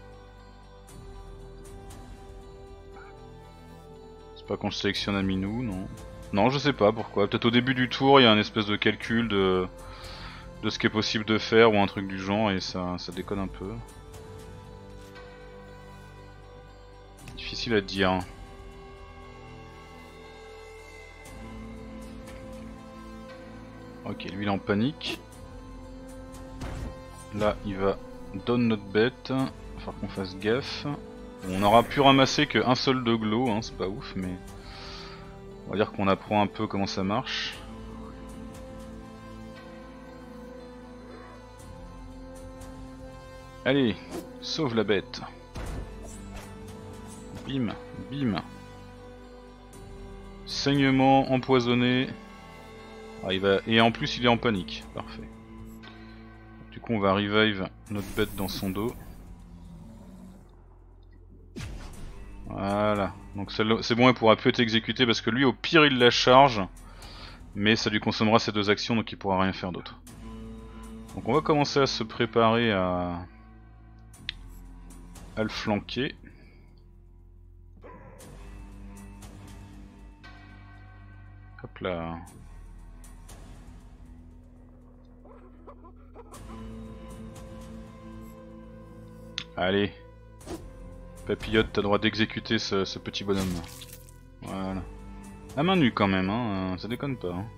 C'est pas quand je sélectionne Aminou, non. Non je sais pas pourquoi, peut-être au début du tour il y a un espèce de calcul de, de ce qui est possible de faire ou un truc du genre et ça, ça déconne un peu. Difficile à dire. Ok, lui il est en panique. Là il va donne notre bête. Il va falloir qu'on fasse gaffe. Bon, on aura pu ramasser qu'un seul de glow, hein, c'est pas ouf mais... On va dire qu'on apprend un peu comment ça marche. Allez, sauve la bête. Bim, bim. Saignement empoisonné. Ah, il va... Et en plus il est en panique, parfait. Du coup on va revive notre bête dans son dos. Voilà, donc c'est bon, elle pourra plus être exécutée parce que lui au pire il la charge. Mais ça lui consommera ses deux actions donc il pourra rien faire d'autre. Donc on va commencer à se préparer à, à le flanquer. Hop là. Allez. Papillote, t'as droit d'exécuter ce, ce petit bonhomme. Voilà. À main nue quand même, hein, ça déconne pas. Hein.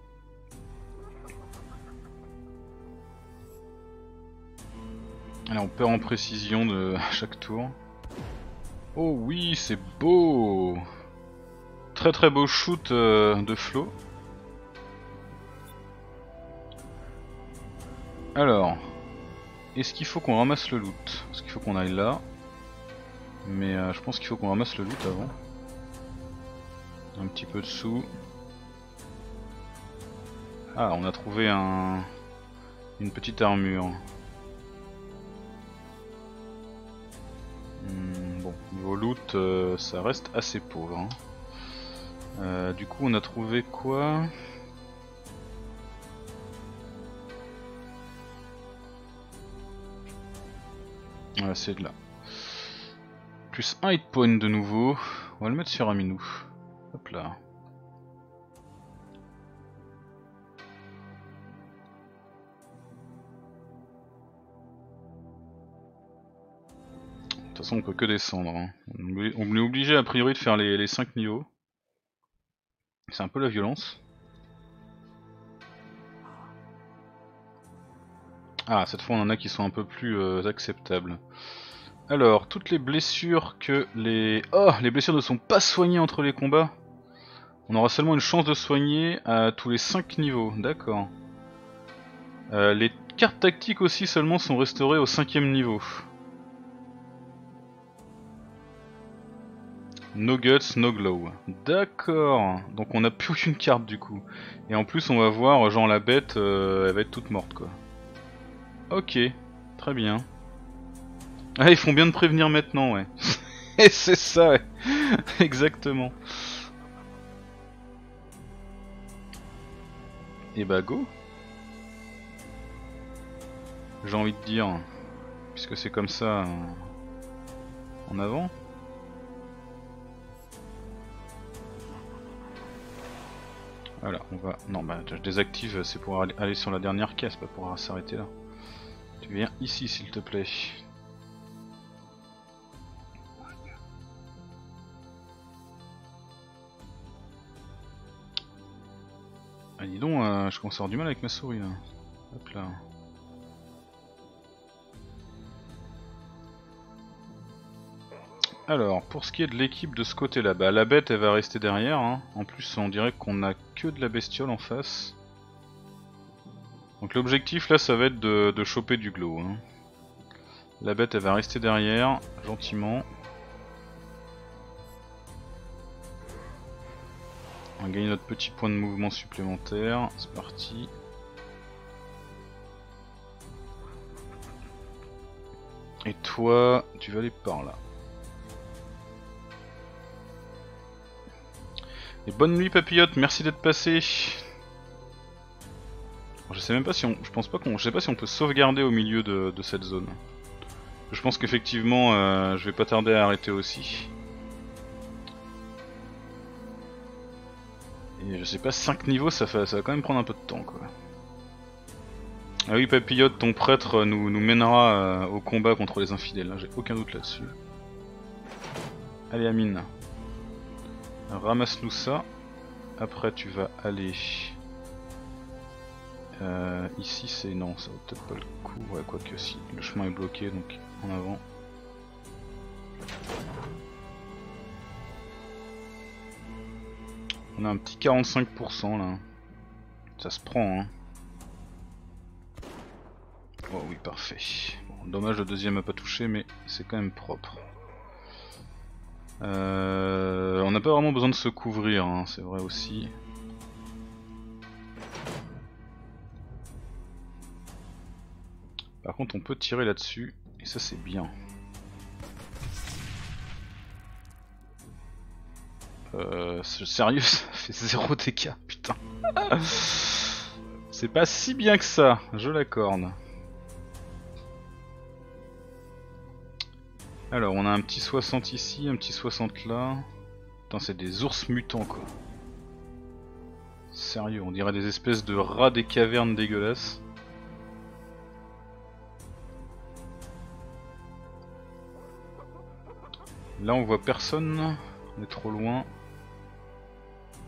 Allez, on perd en précision de à chaque tour. Oh oui, c'est beau. Très très beau shoot euh, de Flo. Alors, est-ce qu'il faut qu'on ramasse le loot? Parce qu'il faut qu'on aille là. Mais euh, je pense qu'il faut qu'on ramasse le loot avant. Un petit peu de sous. Ah, on a trouvé un... une petite armure. Hmm, bon, niveau loot, euh, ça reste assez pauvre. Hein. Euh, du coup, on a trouvé quoi? Voilà, c'est de là. Plus un hit point de nouveau. On va le mettre sur Aminou. Hop là. De toute façon, on peut que descendre. Hein. On est obligé a priori de faire les, les cinq niveaux. C'est un peu la violence. Ah, cette fois on en a qui sont un peu plus euh, acceptables. Alors, toutes les blessures que les... Oh, les blessures ne sont pas soignées entre les combats. On aura seulement une chance de soigner à tous les cinq niveaux, d'accord. Euh, les cartes tactiques aussi seulement sont restaurées au cinquième niveau. No guts, no glow. D'accord. Donc on n'a plus aucune carte du coup. Et en plus on va voir, genre la bête, euh, elle va être toute morte quoi. Ok, très bien. Ah, ils font bien de prévenir maintenant, ouais. Et c'est ça, ouais. Exactement. Et bah go. J'ai envie de dire, puisque c'est comme ça, en avant. Voilà, on va... Non, bah je désactive, c'est pour aller sur la dernière caisse, pas pour s'arrêter là. Tu viens ici s'il te plaît. Ah dis donc, euh, je commence à avoir du mal avec ma souris là. Hop là. Alors, pour ce qui est de l'équipe de ce côté là, bah la bête elle va rester derrière. Hein. En plus on dirait qu'on a que de la bestiole en face. Donc l'objectif là ça va être de, de choper du glow. Hein. La bête elle va rester derrière, gentiment. On va gagner notre petit point de mouvement supplémentaire, c'est parti. Et toi, tu vas aller par là. Et bonne nuit papillote, merci d'être passé. Je sais même pas si on, je pense pas qu'on, je sais pas si on peut sauvegarder au milieu de, de cette zone. Je pense qu'effectivement, euh, je vais pas tarder à arrêter aussi. Et je sais pas, cinq niveaux, ça, fait, ça va quand même prendre un peu de temps quoi. Ah oui papillote, ton prêtre nous, nous mènera euh, au combat contre les infidèles, hein, j'ai aucun doute là-dessus. Allez Amine, ramasse-nous ça. Après tu vas aller... Euh, ici c'est... non, ça vaut peut-être pas le coup, ouais quoi que si, le chemin est bloqué donc en avant. On a un petit quarante-cinq pour cent là, ça se prend hein. Oh oui parfait, bon, dommage le deuxième a pas touché mais c'est quand même propre. Euh, on n'a pas vraiment besoin de se couvrir, hein, c'est vrai aussi. Par contre on peut tirer là-dessus, et ça c'est bien. Euh, sérieux, ça fait zéro dégâts, putain. C'est pas si bien que ça, je l'accorde. Alors on a un petit soixante ici, un petit soixante là. Putain c'est des ours mutants quoi. Sérieux, on dirait des espèces de rats des cavernes dégueulasses. Là on voit personne, on est trop loin.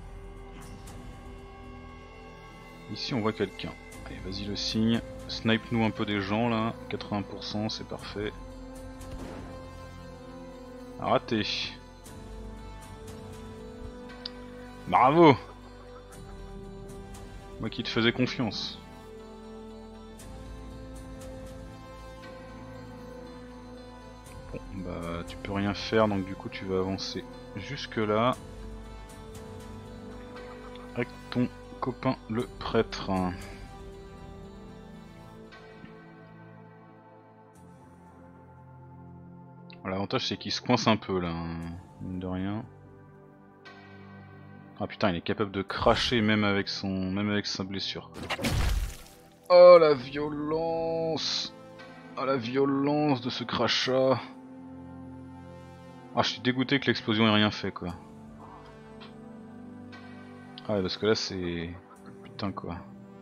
Ici on voit quelqu'un. Allez, vas-y le signe. Snipe nous un peu des gens là. quatre-vingts pour cent, c'est parfait. Raté. Bravo! Moi qui te faisais confiance. Bon, bah tu peux rien faire donc du coup tu vas avancer jusque là. Avec ton copain le prêtre. L'avantage c'est qu'il se coince un peu là, mine de rien. Ah putain, il est capable de cracher même avec son, même avec sa blessure. Oh la violence! Oh la violence de ce crachat! Ah, je suis dégoûté que l'explosion ait rien fait quoi. Ah ouais, parce que là c'est... Putain quoi.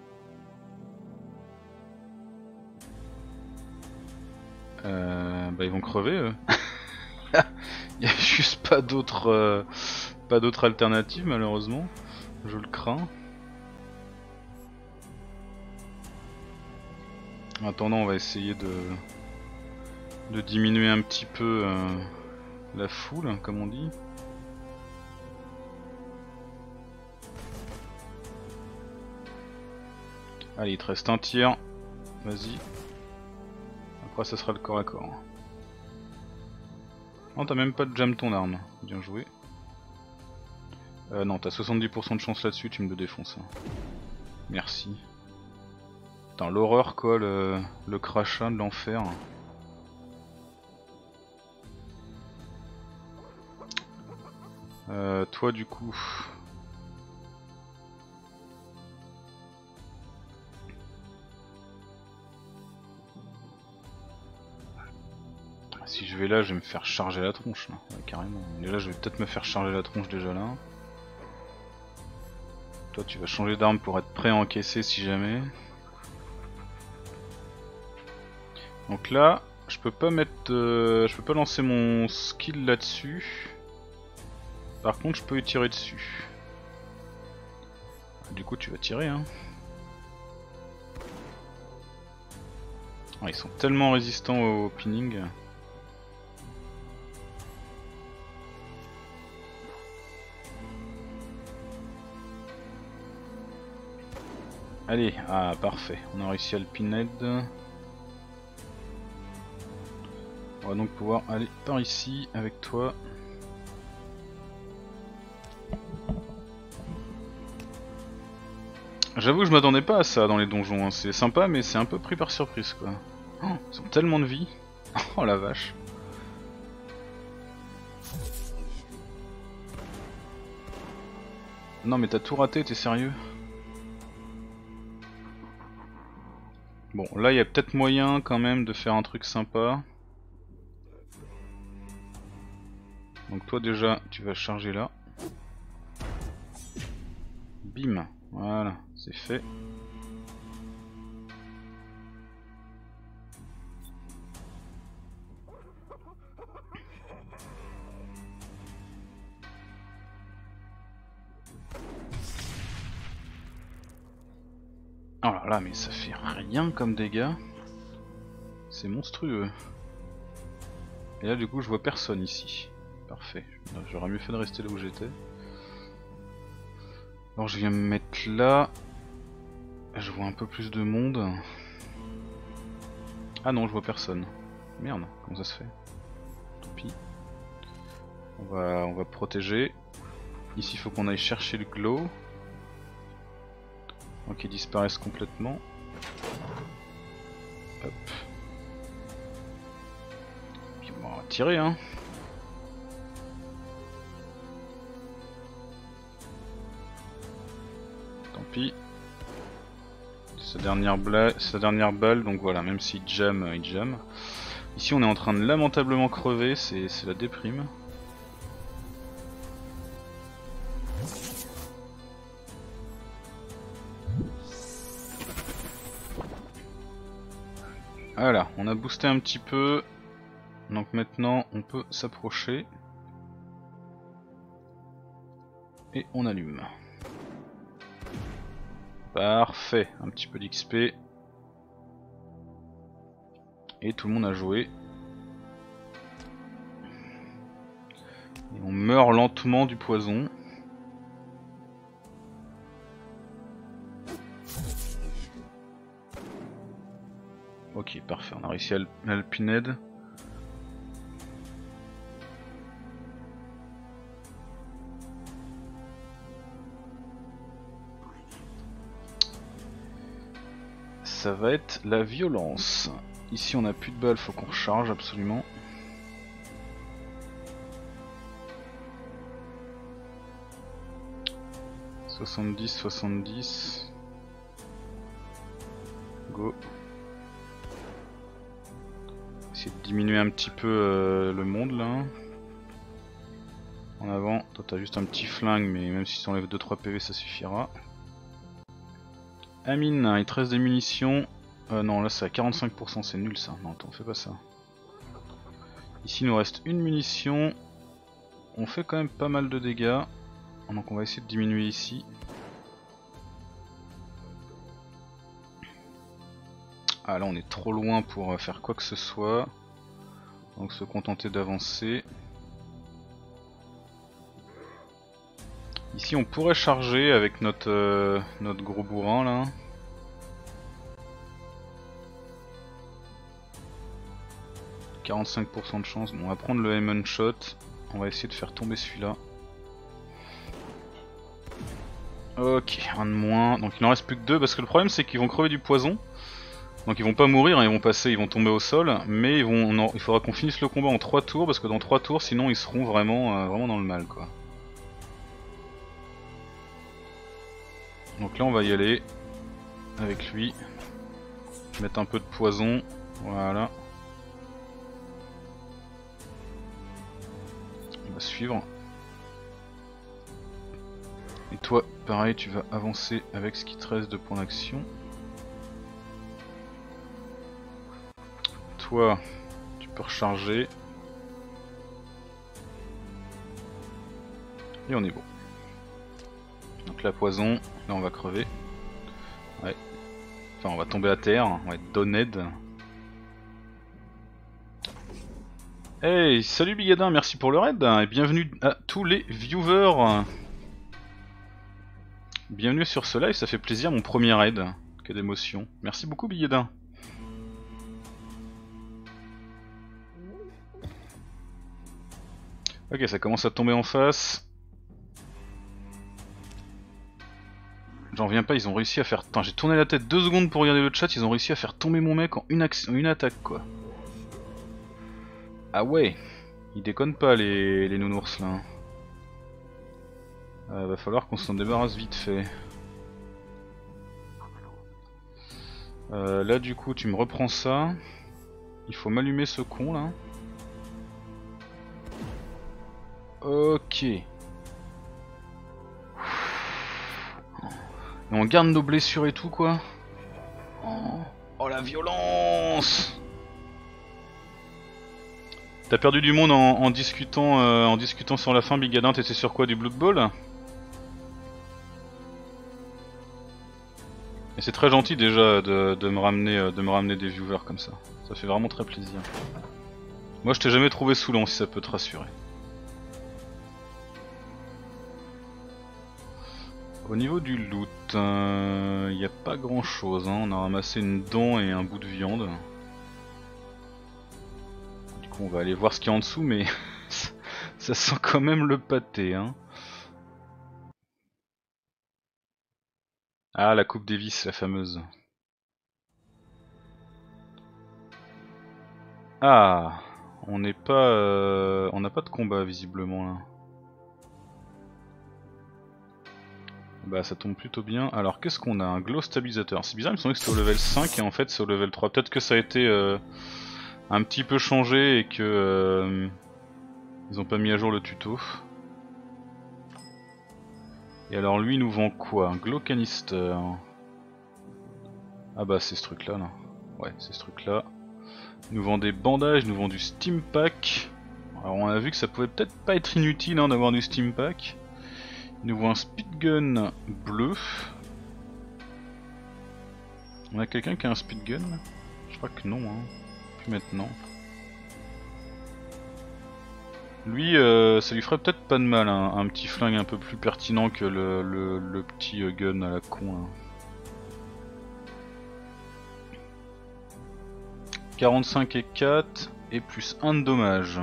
Euh, bah ils vont crever eux. Il y a juste pas d'autre euh, pas d'autre alternative malheureusement. Je le crains. En attendant, on va essayer de de diminuer un petit peu euh, la foule, comme on dit. Allez, il te reste un tir. Vas-y. Après, ça sera le corps à corps. Non, t'as même pas de jam ton arme. Bien joué. Euh, non, t'as soixante-dix pour cent de chance là-dessus, tu me le défonces. Merci. Putain, l'horreur quoi, le, le crachat de l'enfer. Euh, toi du coup... Si je vais là, je vais me faire charger la tronche là, ouais, carrément. Déjà, je vais peut-être me faire charger la tronche déjà là. Toi, tu vas changer d'arme pour être prêt à encaisser si jamais. Donc là, je peux pas mettre, euh, je peux pas lancer mon skill là-dessus. Par contre, je peux y tirer dessus. Du coup, tu vas tirer, hein. Ah, ils sont tellement résistants au pinning. Allez, ah parfait, on a réussi à le pinhead. On va donc pouvoir aller par ici avec toi. J'avoue que je m'attendais pas à ça dans les donjons, hein. C'est sympa mais c'est un peu pris par surprise quoi. Oh, ils ont tellement de vie. Oh la vache. Non mais t'as tout raté, t'es sérieux? Bon, là il y a peut-être moyen quand même de faire un truc sympa. Donc toi déjà, tu vas charger là. Bim, voilà, c'est fait. Oh là là, mais ça fait rien comme dégâts. C'est monstrueux. Et là du coup je vois personne ici. Parfait, j'aurais mieux fait de rester là où j'étais. Alors je viens me mettre là. Je vois un peu plus de monde. Ah non, je vois personne. Merde, comment ça se fait? Tant pis. On va, on va protéger. Ici il faut qu'on aille chercher le glow. Donc qu'il disparaisse complètement. Hop. Puis on va tirer hein. Tant pis. Sa dernière, sa dernière balle, donc voilà, même s'il jam, il jam. Ici on est en train de lamentablement crever, c'est la déprime. Voilà, on a boosté un petit peu. Donc maintenant on peut s'approcher. Et on allume. Parfait, un petit peu d'X P. Et tout le monde a joué. Et on meurt lentement du poison. Ok, parfait, on a réussi à l'Alpined. Ça va être la violence. Ici on a plus de balles, faut qu'on recharge absolument. soixante-dix, soixante-dix. Go. Essayer de diminuer un petit peu euh, le monde là. En avant, toi t'as juste un petit flingue, mais même si tu enlèves deux trois P V ça suffira. Amine, il te reste des munitions. Euh, non, là c'est à quarante-cinq pour cent, c'est nul ça. Non, attends, fais pas ça. Ici il nous reste une munition. On fait quand même pas mal de dégâts. Donc on va essayer de diminuer ici. Ah là on est trop loin pour faire quoi que ce soit. Donc se contenter d'avancer. Ici on pourrait charger avec notre, euh, notre gros bourrin là. quarante-cinq pour cent de chance. Bon, on va prendre le Aim Shot. On va essayer de faire tomber celui-là. Ok, un de moins. Donc il en reste plus que deux parce que le problème c'est qu'ils vont crever du poison. Donc ils vont pas mourir, hein, ils vont passer, ils vont tomber au sol. Mais ils vont, non, il faudra qu'on finisse le combat en trois tours parce que dans trois tours sinon ils seront vraiment, euh, vraiment dans le mal quoi. Donc là on va y aller avec lui. Mettre un peu de poison. Voilà. On va suivre. Et toi, pareil, tu vas avancer avec ce qui te reste de points d'action. Toi, tu peux recharger. Et on est bon. Donc la poison, là on va crever. Ouais. Enfin on va tomber à terre, on va être donned. Hey, salut Bigadin, merci pour le raid et bienvenue à tous les viewers. Bienvenue sur ce live, ça fait plaisir, mon premier raid. Quelle émotion. Merci beaucoup Bigadin. Ok, ça commence à tomber en face. J'en reviens pas, ils ont réussi à faire... Attends, j'ai tourné la tête deux secondes pour regarder le chat, ils ont réussi à faire tomber mon mec en une, action... une attaque quoi. Ah ouais, ils déconnent pas les, les nounours là. Euh, va falloir qu'on s'en débarrasse vite fait. Euh, là du coup tu me reprends ça. Il faut m'allumer ce con là. Ok. Et on garde nos blessures et tout quoi. Oh, oh la violence. T'as perdu du monde en, en discutant euh, en discutant sur la fin, Bigadin, t'étais sur quoi, du Blood Bowl? Et c'est très gentil déjà de, de, me ramener, de me ramener des viewers comme ça. Ça fait vraiment très plaisir. Moi je t'ai jamais trouvé saoulant si ça peut te rassurer. Au niveau du loot, il euh, n'y a pas grand chose, hein. On a ramassé une dent et un bout de viande. Du coup on va aller voir ce qu'il y a en dessous, mais ça sent quand même le pâté, hein. Ah, la coupe Davis, la fameuse. Ah, on n'est pas, euh, on n'a pas de combat visiblement là. Bah ça tombe plutôt bien. Alors qu'est-ce qu'on a? Un glow stabilisateur. C'est bizarre, il me semblait que c'était au level cinq et en fait c'est au level trois. Peut-être que ça a été euh, un petit peu changé et que euh, ils ont pas mis à jour le tuto. Et alors lui il nous vend quoi? Un glow canister. Ah bah c'est ce truc là là. Ouais c'est ce truc là. Il nous vend des bandages, il nous vend du steam pack. Alors on a vu que ça pouvait peut-être pas être inutile hein, d'avoir du steam pack. Il nous vend un speed gun bleu. On a quelqu'un qui a un speed gun? Je crois que non, hein. Plus maintenant. Lui, euh, ça lui ferait peut-être pas de mal, hein, un petit flingue un peu plus pertinent que le, le, le petit gun à la con. Hein. quarante-cinq et quatre et plus un de dommage.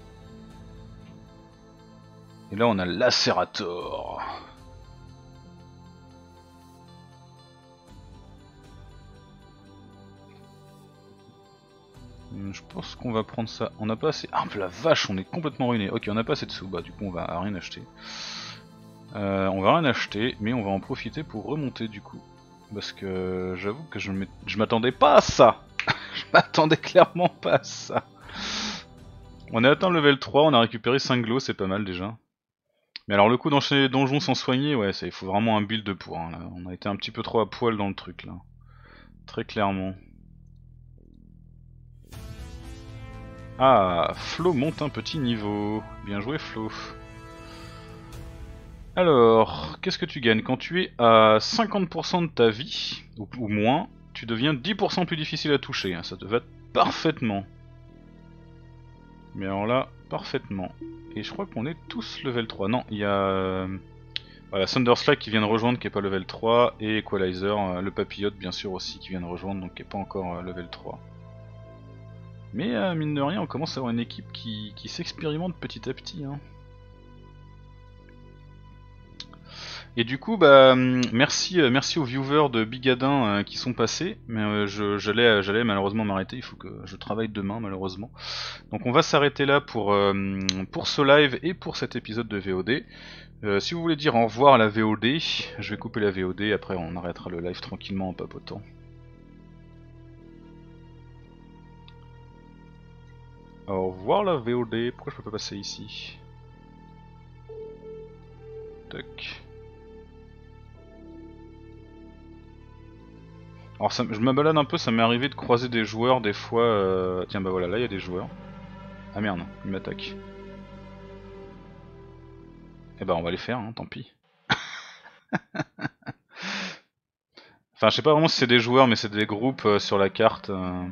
Et là on a Lacerator. Je pense qu'on va prendre ça. On n'a pas assez. Ah la vache, on est complètement ruiné. Ok, on n'a pas assez de sous. Bah du coup on va rien acheter. Euh, on va rien acheter, mais on va en profiter pour remonter du coup. Parce que j'avoue que je m'attendais pas à ça. Je m'attendais clairement pas à ça. On a atteint le level trois, on a récupéré cinq glows, c'est pas mal déjà. Mais alors le coup d'enchaîner les donjons sans soigner, ouais, ça, il faut vraiment un build pour. Hein, là. On a été un petit peu trop à poil dans le truc là. Très clairement. Ah, Flo monte un petit niveau. Bien joué Flo. Alors, qu'est-ce que tu gagnes? Quand tu es à cinquante pour cent de ta vie, ou, ou moins, tu deviens dix pour cent plus difficile à toucher. Hein, ça te va parfaitement. Mais alors là, parfaitement. Et je crois qu'on est tous level trois. Non, il y a euh, voilà, Thunderslack qui vient de rejoindre, qui est pas level trois, et Equalizer, euh, le papillote bien sûr aussi, qui vient de rejoindre, donc qui est pas encore euh, level trois. Mais euh, mine de rien, on commence à avoir une équipe qui, qui s'expérimente petit à petit. Hein. Et du coup, bah, merci, euh, merci aux viewers de Bigadin euh, qui sont passés, mais euh, je, j'allais, j'allais malheureusement m'arrêter, il faut que je travaille demain malheureusement. Donc on va s'arrêter là pour, euh, pour ce live et pour cet épisode de V O D. Euh, si vous voulez dire au revoir à la V O D, je vais couper la V O D, après on arrêtera le live tranquillement en papotant. Au revoir la V O D, pourquoi je peux pas passer ici? Tac. Alors ça, je me balade un peu, ça m'est arrivé de croiser des joueurs des fois... Euh... Tiens bah voilà, là il y a des joueurs. Ah merde, ils m'attaquent. Eh bah on va les faire, hein, tant pis. Enfin je sais pas vraiment si c'est des joueurs, mais c'est des groupes euh, sur la carte. Euh...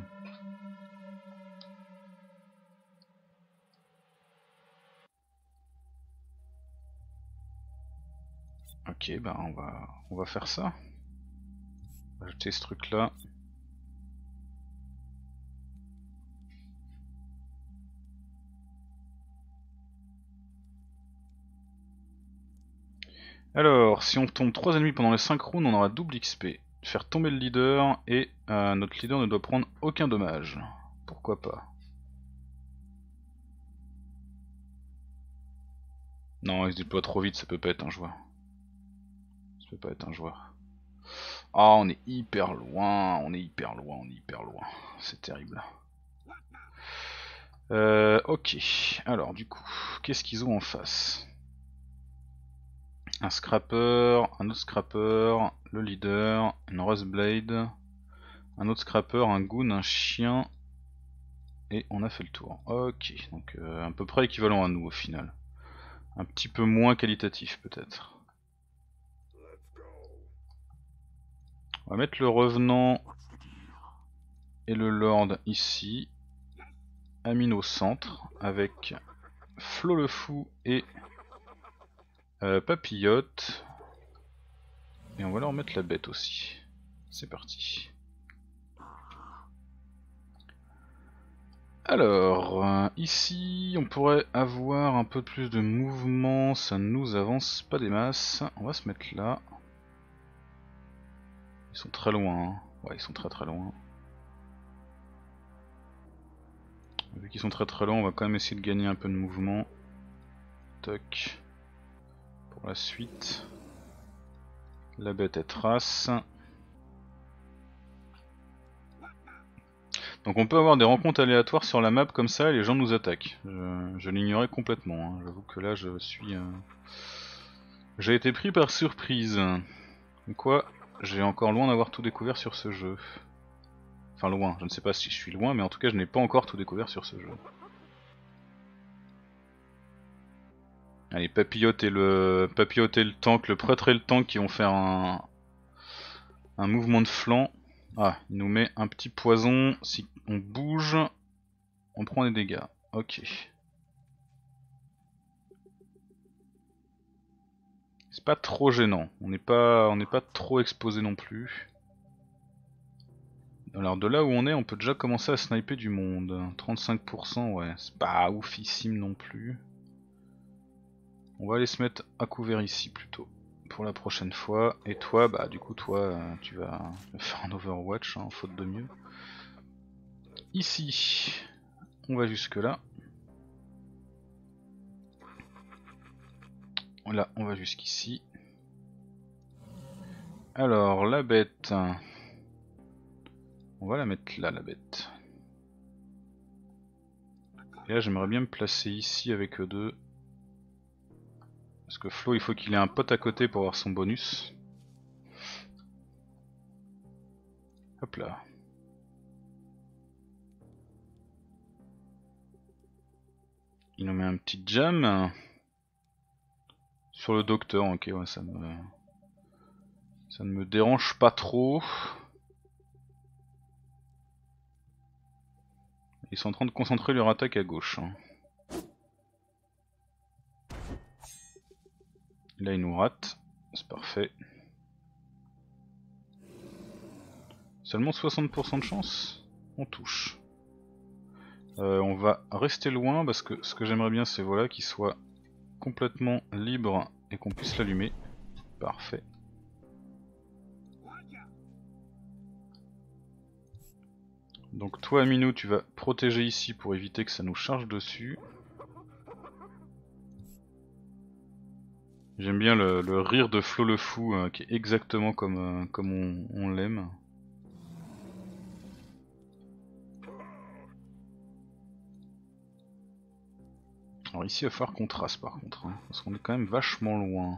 Ok, bah on va, on va faire ça. On va jeter ce truc là. Alors, si on tombe trois ennemis pendant les cinq rounds, on aura double X P. Faire tomber le leader et euh, notre leader ne doit prendre aucun dommage. Pourquoi pas? Non, il se déploie trop vite, ça peut pas être un joueur. Ça peut pas être un joueur. Ah, on est hyper loin, on est hyper loin, on est hyper loin. C'est terrible. Euh, ok, alors du coup, qu'est-ce qu'ils ont en face? Un scrapper, un autre scrapper, le leader, une Rustblade, un autre scrapper, un goon, un chien, et on a fait le tour. Ok, donc euh, à peu près équivalent à nous au final. Un petit peu moins qualitatif peut-être. On va mettre le revenant et le lord ici. Amine au centre avec Flo le fou et euh, Papillote. Et on va leur mettre la bête aussi. C'est parti. Alors, euh, ici on pourrait avoir un peu plus de mouvement, ça nous avance pas des masses. On va se mettre là. Ils sont très loin, hein. Ouais, ils sont très très loin. Vu qu'ils sont très très loin, on va quand même essayer de gagner un peu de mouvement. Toc. Pour la suite. La bête est trace. Donc on peut avoir des rencontres aléatoires sur la map comme ça et les gens nous attaquent. Je, je l'ignorais complètement, hein. J'avoue que là je suis... Euh... J'ai été pris par surprise. Quoi, j'ai encore loin d'avoir tout découvert sur ce jeu. Enfin loin, je ne sais pas si je suis loin, mais en tout cas je n'ai pas encore tout découvert sur ce jeu. Allez, Papillote et le Papillote et le tank, le prêtre et le tank qui vont faire un, un mouvement de flanc. Ah, il nous met un petit poison. Si on bouge, on prend des dégâts. Ok. C'est pas trop gênant. On n'est pas, on n'est pas trop exposé non plus. Alors de là où on est, on peut déjà commencer à sniper du monde. trente-cinq pour cent, ouais, c'est pas oufissime non plus. On va aller se mettre à couvert ici plutôt, pour la prochaine fois. Et toi, bah du coup toi, tu vas faire un Overwatch, hein, faute de mieux. Ici, on va jusque là. Là, on va jusqu'ici. Alors, la bête... On va la mettre là, la bête. Et là, j'aimerais bien me placer ici avec eux deux. Parce que Flo, il faut qu'il ait un pote à côté pour avoir son bonus. Hop là. Il nous met un petit jam. Sur le docteur, ok, ouais, ça me... Ça ne me dérange pas trop. Ils sont en train de concentrer leur attaque à gauche. Hein. Là, ils nous ratent. C'est parfait. Seulement soixante pour cent de chance. On touche. Euh, on va rester loin parce que ce que j'aimerais bien, c'est voilà, qu'il soit complètement libre et qu'on puisse l'allumer. Parfait. Donc toi Aminou, tu vas protéger ici pour éviter que ça nous charge dessus. J'aime bien le, le rire de Flo le Fou, euh, qui est exactement comme, euh, comme on, on l'aime. Alors ici il va falloir qu'on trace par contre, hein, parce qu'on est quand même vachement loin.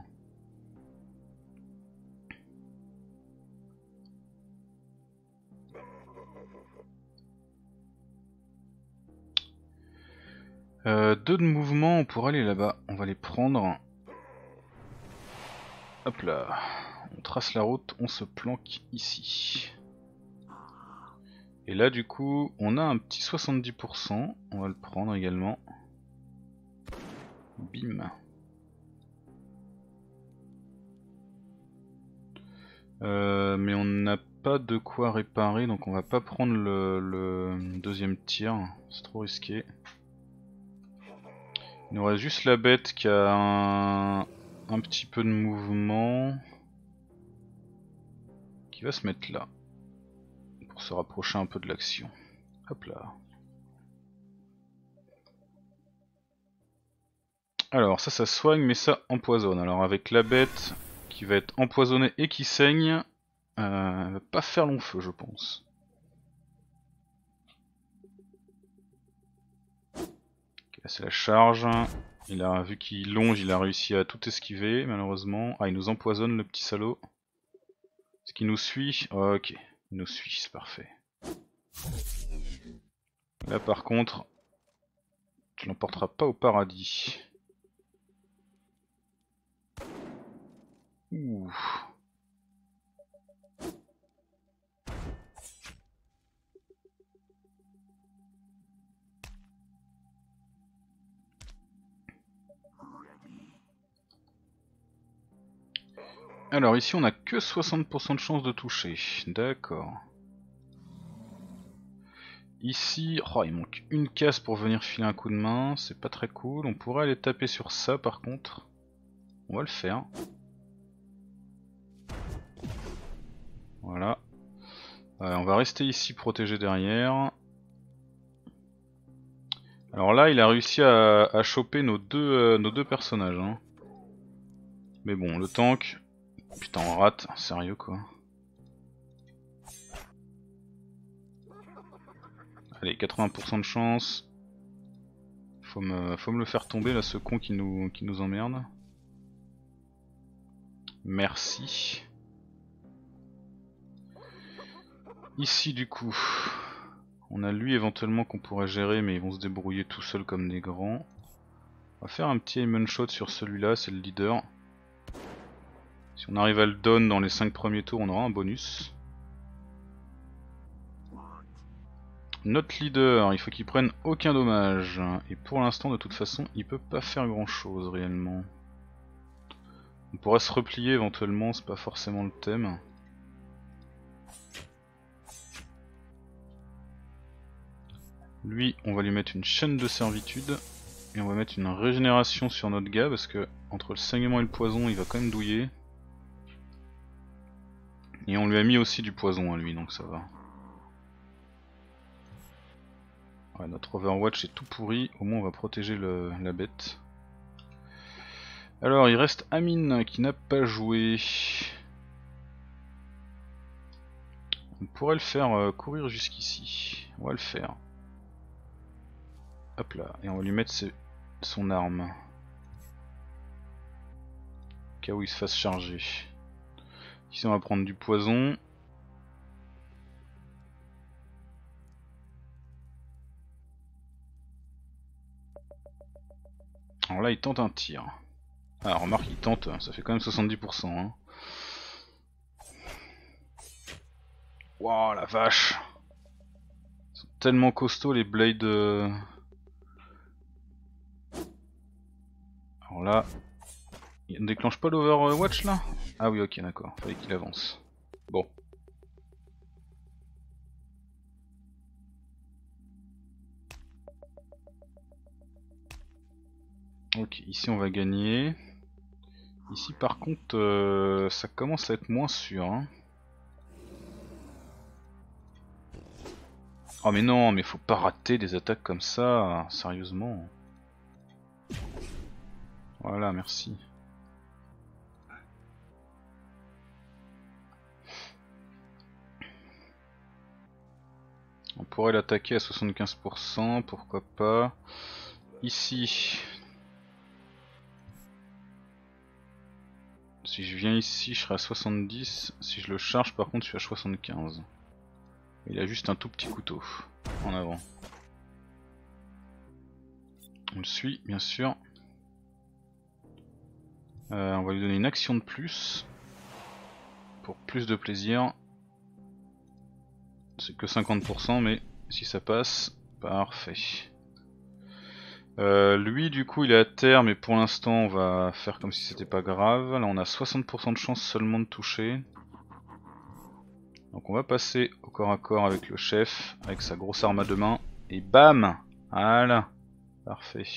Euh, deux de mouvement, on pourra aller là-bas, on va les prendre. Hop là, on trace la route, on se planque ici. Et là du coup, on a un petit soixante-dix pour cent, on va le prendre également. Bim. Euh, mais on n'a pas de quoi réparer, donc on va pas prendre le, le deuxième tir, c'est trop risqué. Il nous reste juste la bête qui a un, un petit peu de mouvement, qui va se mettre là, pour se rapprocher un peu de l'action. Hop là. Alors ça, ça soigne, mais ça empoisonne. Alors avec la bête qui va être empoisonnée et qui saigne, euh, elle va pas faire long feu, je pense. Ok, là c'est la charge. Il a vu qu'il longe, il a réussi à tout esquiver, malheureusement. Ah, il nous empoisonne le petit salaud. Est-ce qu'il nous suit? Ok, il nous suit, c'est parfait. Là par contre, tu l'emporteras pas au paradis. Ouh. Alors ici on a que soixante pour cent de chance de toucher, d'accord. Ici, oh, il manque une case pour venir filer un coup de main, c'est pas très cool. On pourrait aller taper sur ça par contre. On va le faire. Voilà. Euh, on va rester ici protégé derrière. Alors là, il a réussi à, à choper nos deux, euh, nos deux personnages. Hein. Mais bon, le tank... Putain, on rate, sérieux quoi. Allez, quatre-vingts pour cent de chance. Faut me, faut me le faire tomber là, ce con qui nous, qui nous emmerde. Merci. Ici du coup, on a lui éventuellement qu'on pourrait gérer, mais ils vont se débrouiller tout seuls comme des grands. On va faire un petit aim shot sur celui-là, c'est le leader. Si on arrive à le down dans les cinq premiers tours, on aura un bonus. Notre leader, il faut qu'il prenne aucun dommage. Et pour l'instant, de toute façon, il peut pas faire grand chose réellement. On pourrait se replier éventuellement, c'est pas forcément le thème. Lui, on va lui mettre une chaîne de servitude. Et on va mettre une régénération sur notre gars parce que entre le saignement et le poison, il va quand même douiller. Et on lui a mis aussi du poison à lui, donc ça va. Ouais, notre Overwatch est tout pourri, au moins on va protéger le, la bête. Alors il reste Amine qui n'a pas joué. On pourrait le faire euh, courir jusqu'ici. On va le faire. Hop là, et on va lui mettre ses, son arme. Au cas où il se fasse charger. Ici on va prendre du poison. Alors là il tente un tir. Ah remarque il tente, ça fait quand même soixante-dix pour cent. Hein. Wow la vache. Ils sont tellement costauds les blades. Euh... Alors là, il ne déclenche pas l'Overwatch là? Ah oui ok d'accord, fallait qu'il avance. Bon. Ok, ici on va gagner. Ici par contre, euh, ça commence à être moins sûr. Hein. Oh mais non, mais faut pas rater des attaques comme ça, sérieusement. Voilà, merci. On pourrait l'attaquer à soixante-quinze pour cent, pourquoi pas. Ici. Si je viens ici, je serai à soixante-dix. Si je le charge, par contre, je suis à soixante-quinze. Il a juste un tout petit couteau en avant. On le suit, bien sûr. Euh, on va lui donner une action de plus. Pour plus de plaisir. C'est que cinquante pour cent, mais si ça passe, parfait. Euh, lui du coup il est à terre, mais pour l'instant on va faire comme si c'était pas grave. Là on a soixante pour cent de chance seulement de toucher. Donc on va passer au corps à corps avec le chef, avec sa grosse arme à deux mains. Et bam! Voilà. Parfait.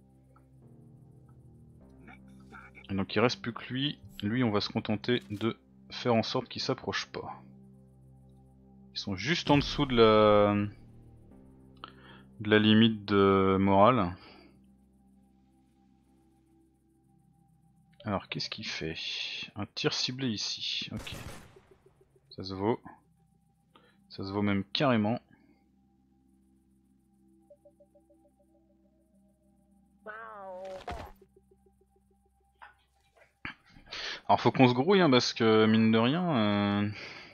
Et donc il reste plus que lui. Lui on va se contenter de faire en sorte qu'il s'approche pas. Ils sont juste en dessous de la, de la limite de morale. Alors qu'est-ce qu'il fait? Un tir ciblé ici, ok. Ça se vaut. Ça se vaut même carrément. Alors faut qu'on se grouille hein, parce que mine de rien... Euh...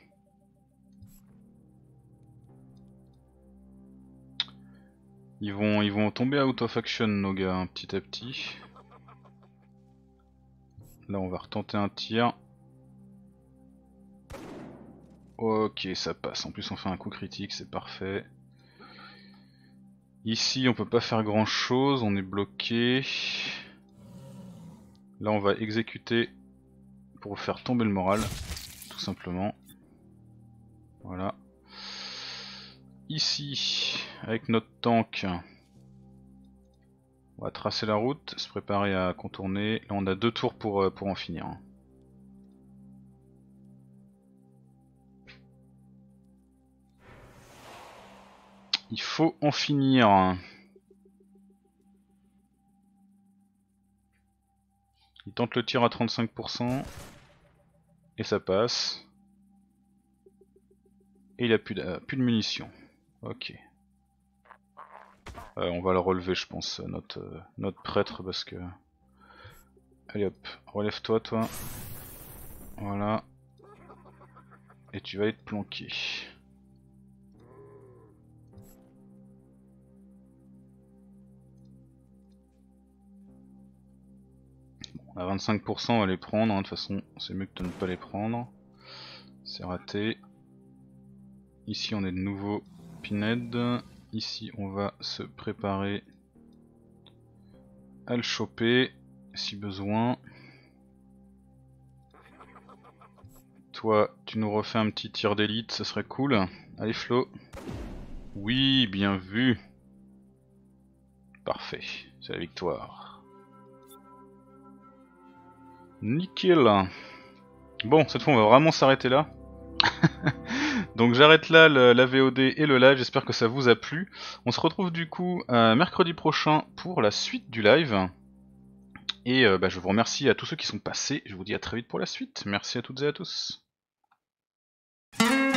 Ils vont, ils vont tomber out of action nos gars hein, petit à petit. Là on va retenter un tir. Ok ça passe, en plus on fait un coup critique, c'est parfait. Ici on peut pas faire grand chose, on est bloqué. Là on va exécuter pour faire tomber le moral, tout simplement. Voilà. Ici, avec notre tank, on va tracer la route, se préparer à contourner. Là on a deux tours pour, pour en finir. Il faut en finir. Il tente le tir à trente-cinq pour cent. Et ça passe. Et il a plus de, plus de munitions. Ok. Euh, on va le relever je pense, notre, notre prêtre, parce que... Allez hop, relève-toi toi. Voilà. Et tu vas être planqué. À vingt-cinq pour cent on va les prendre, hein. De toute façon c'est mieux que de ne pas les prendre. C'est raté. Ici on est de nouveau Pinhead. Ici on va se préparer à le choper si besoin. Toi tu nous refais un petit tir d'élite, ce serait cool. Allez Flo. Oui, bien vu. Parfait, c'est la victoire. Nickel. Bon, cette fois on va vraiment s'arrêter là. Donc j'arrête là le, la V O D et le live, j'espère que ça vous a plu. On se retrouve du coup euh, mercredi prochain pour la suite du live. Et euh, bah, je vous remercie à tous ceux qui sont passés, je vous dis à très vite pour la suite. Merci à toutes et à tous.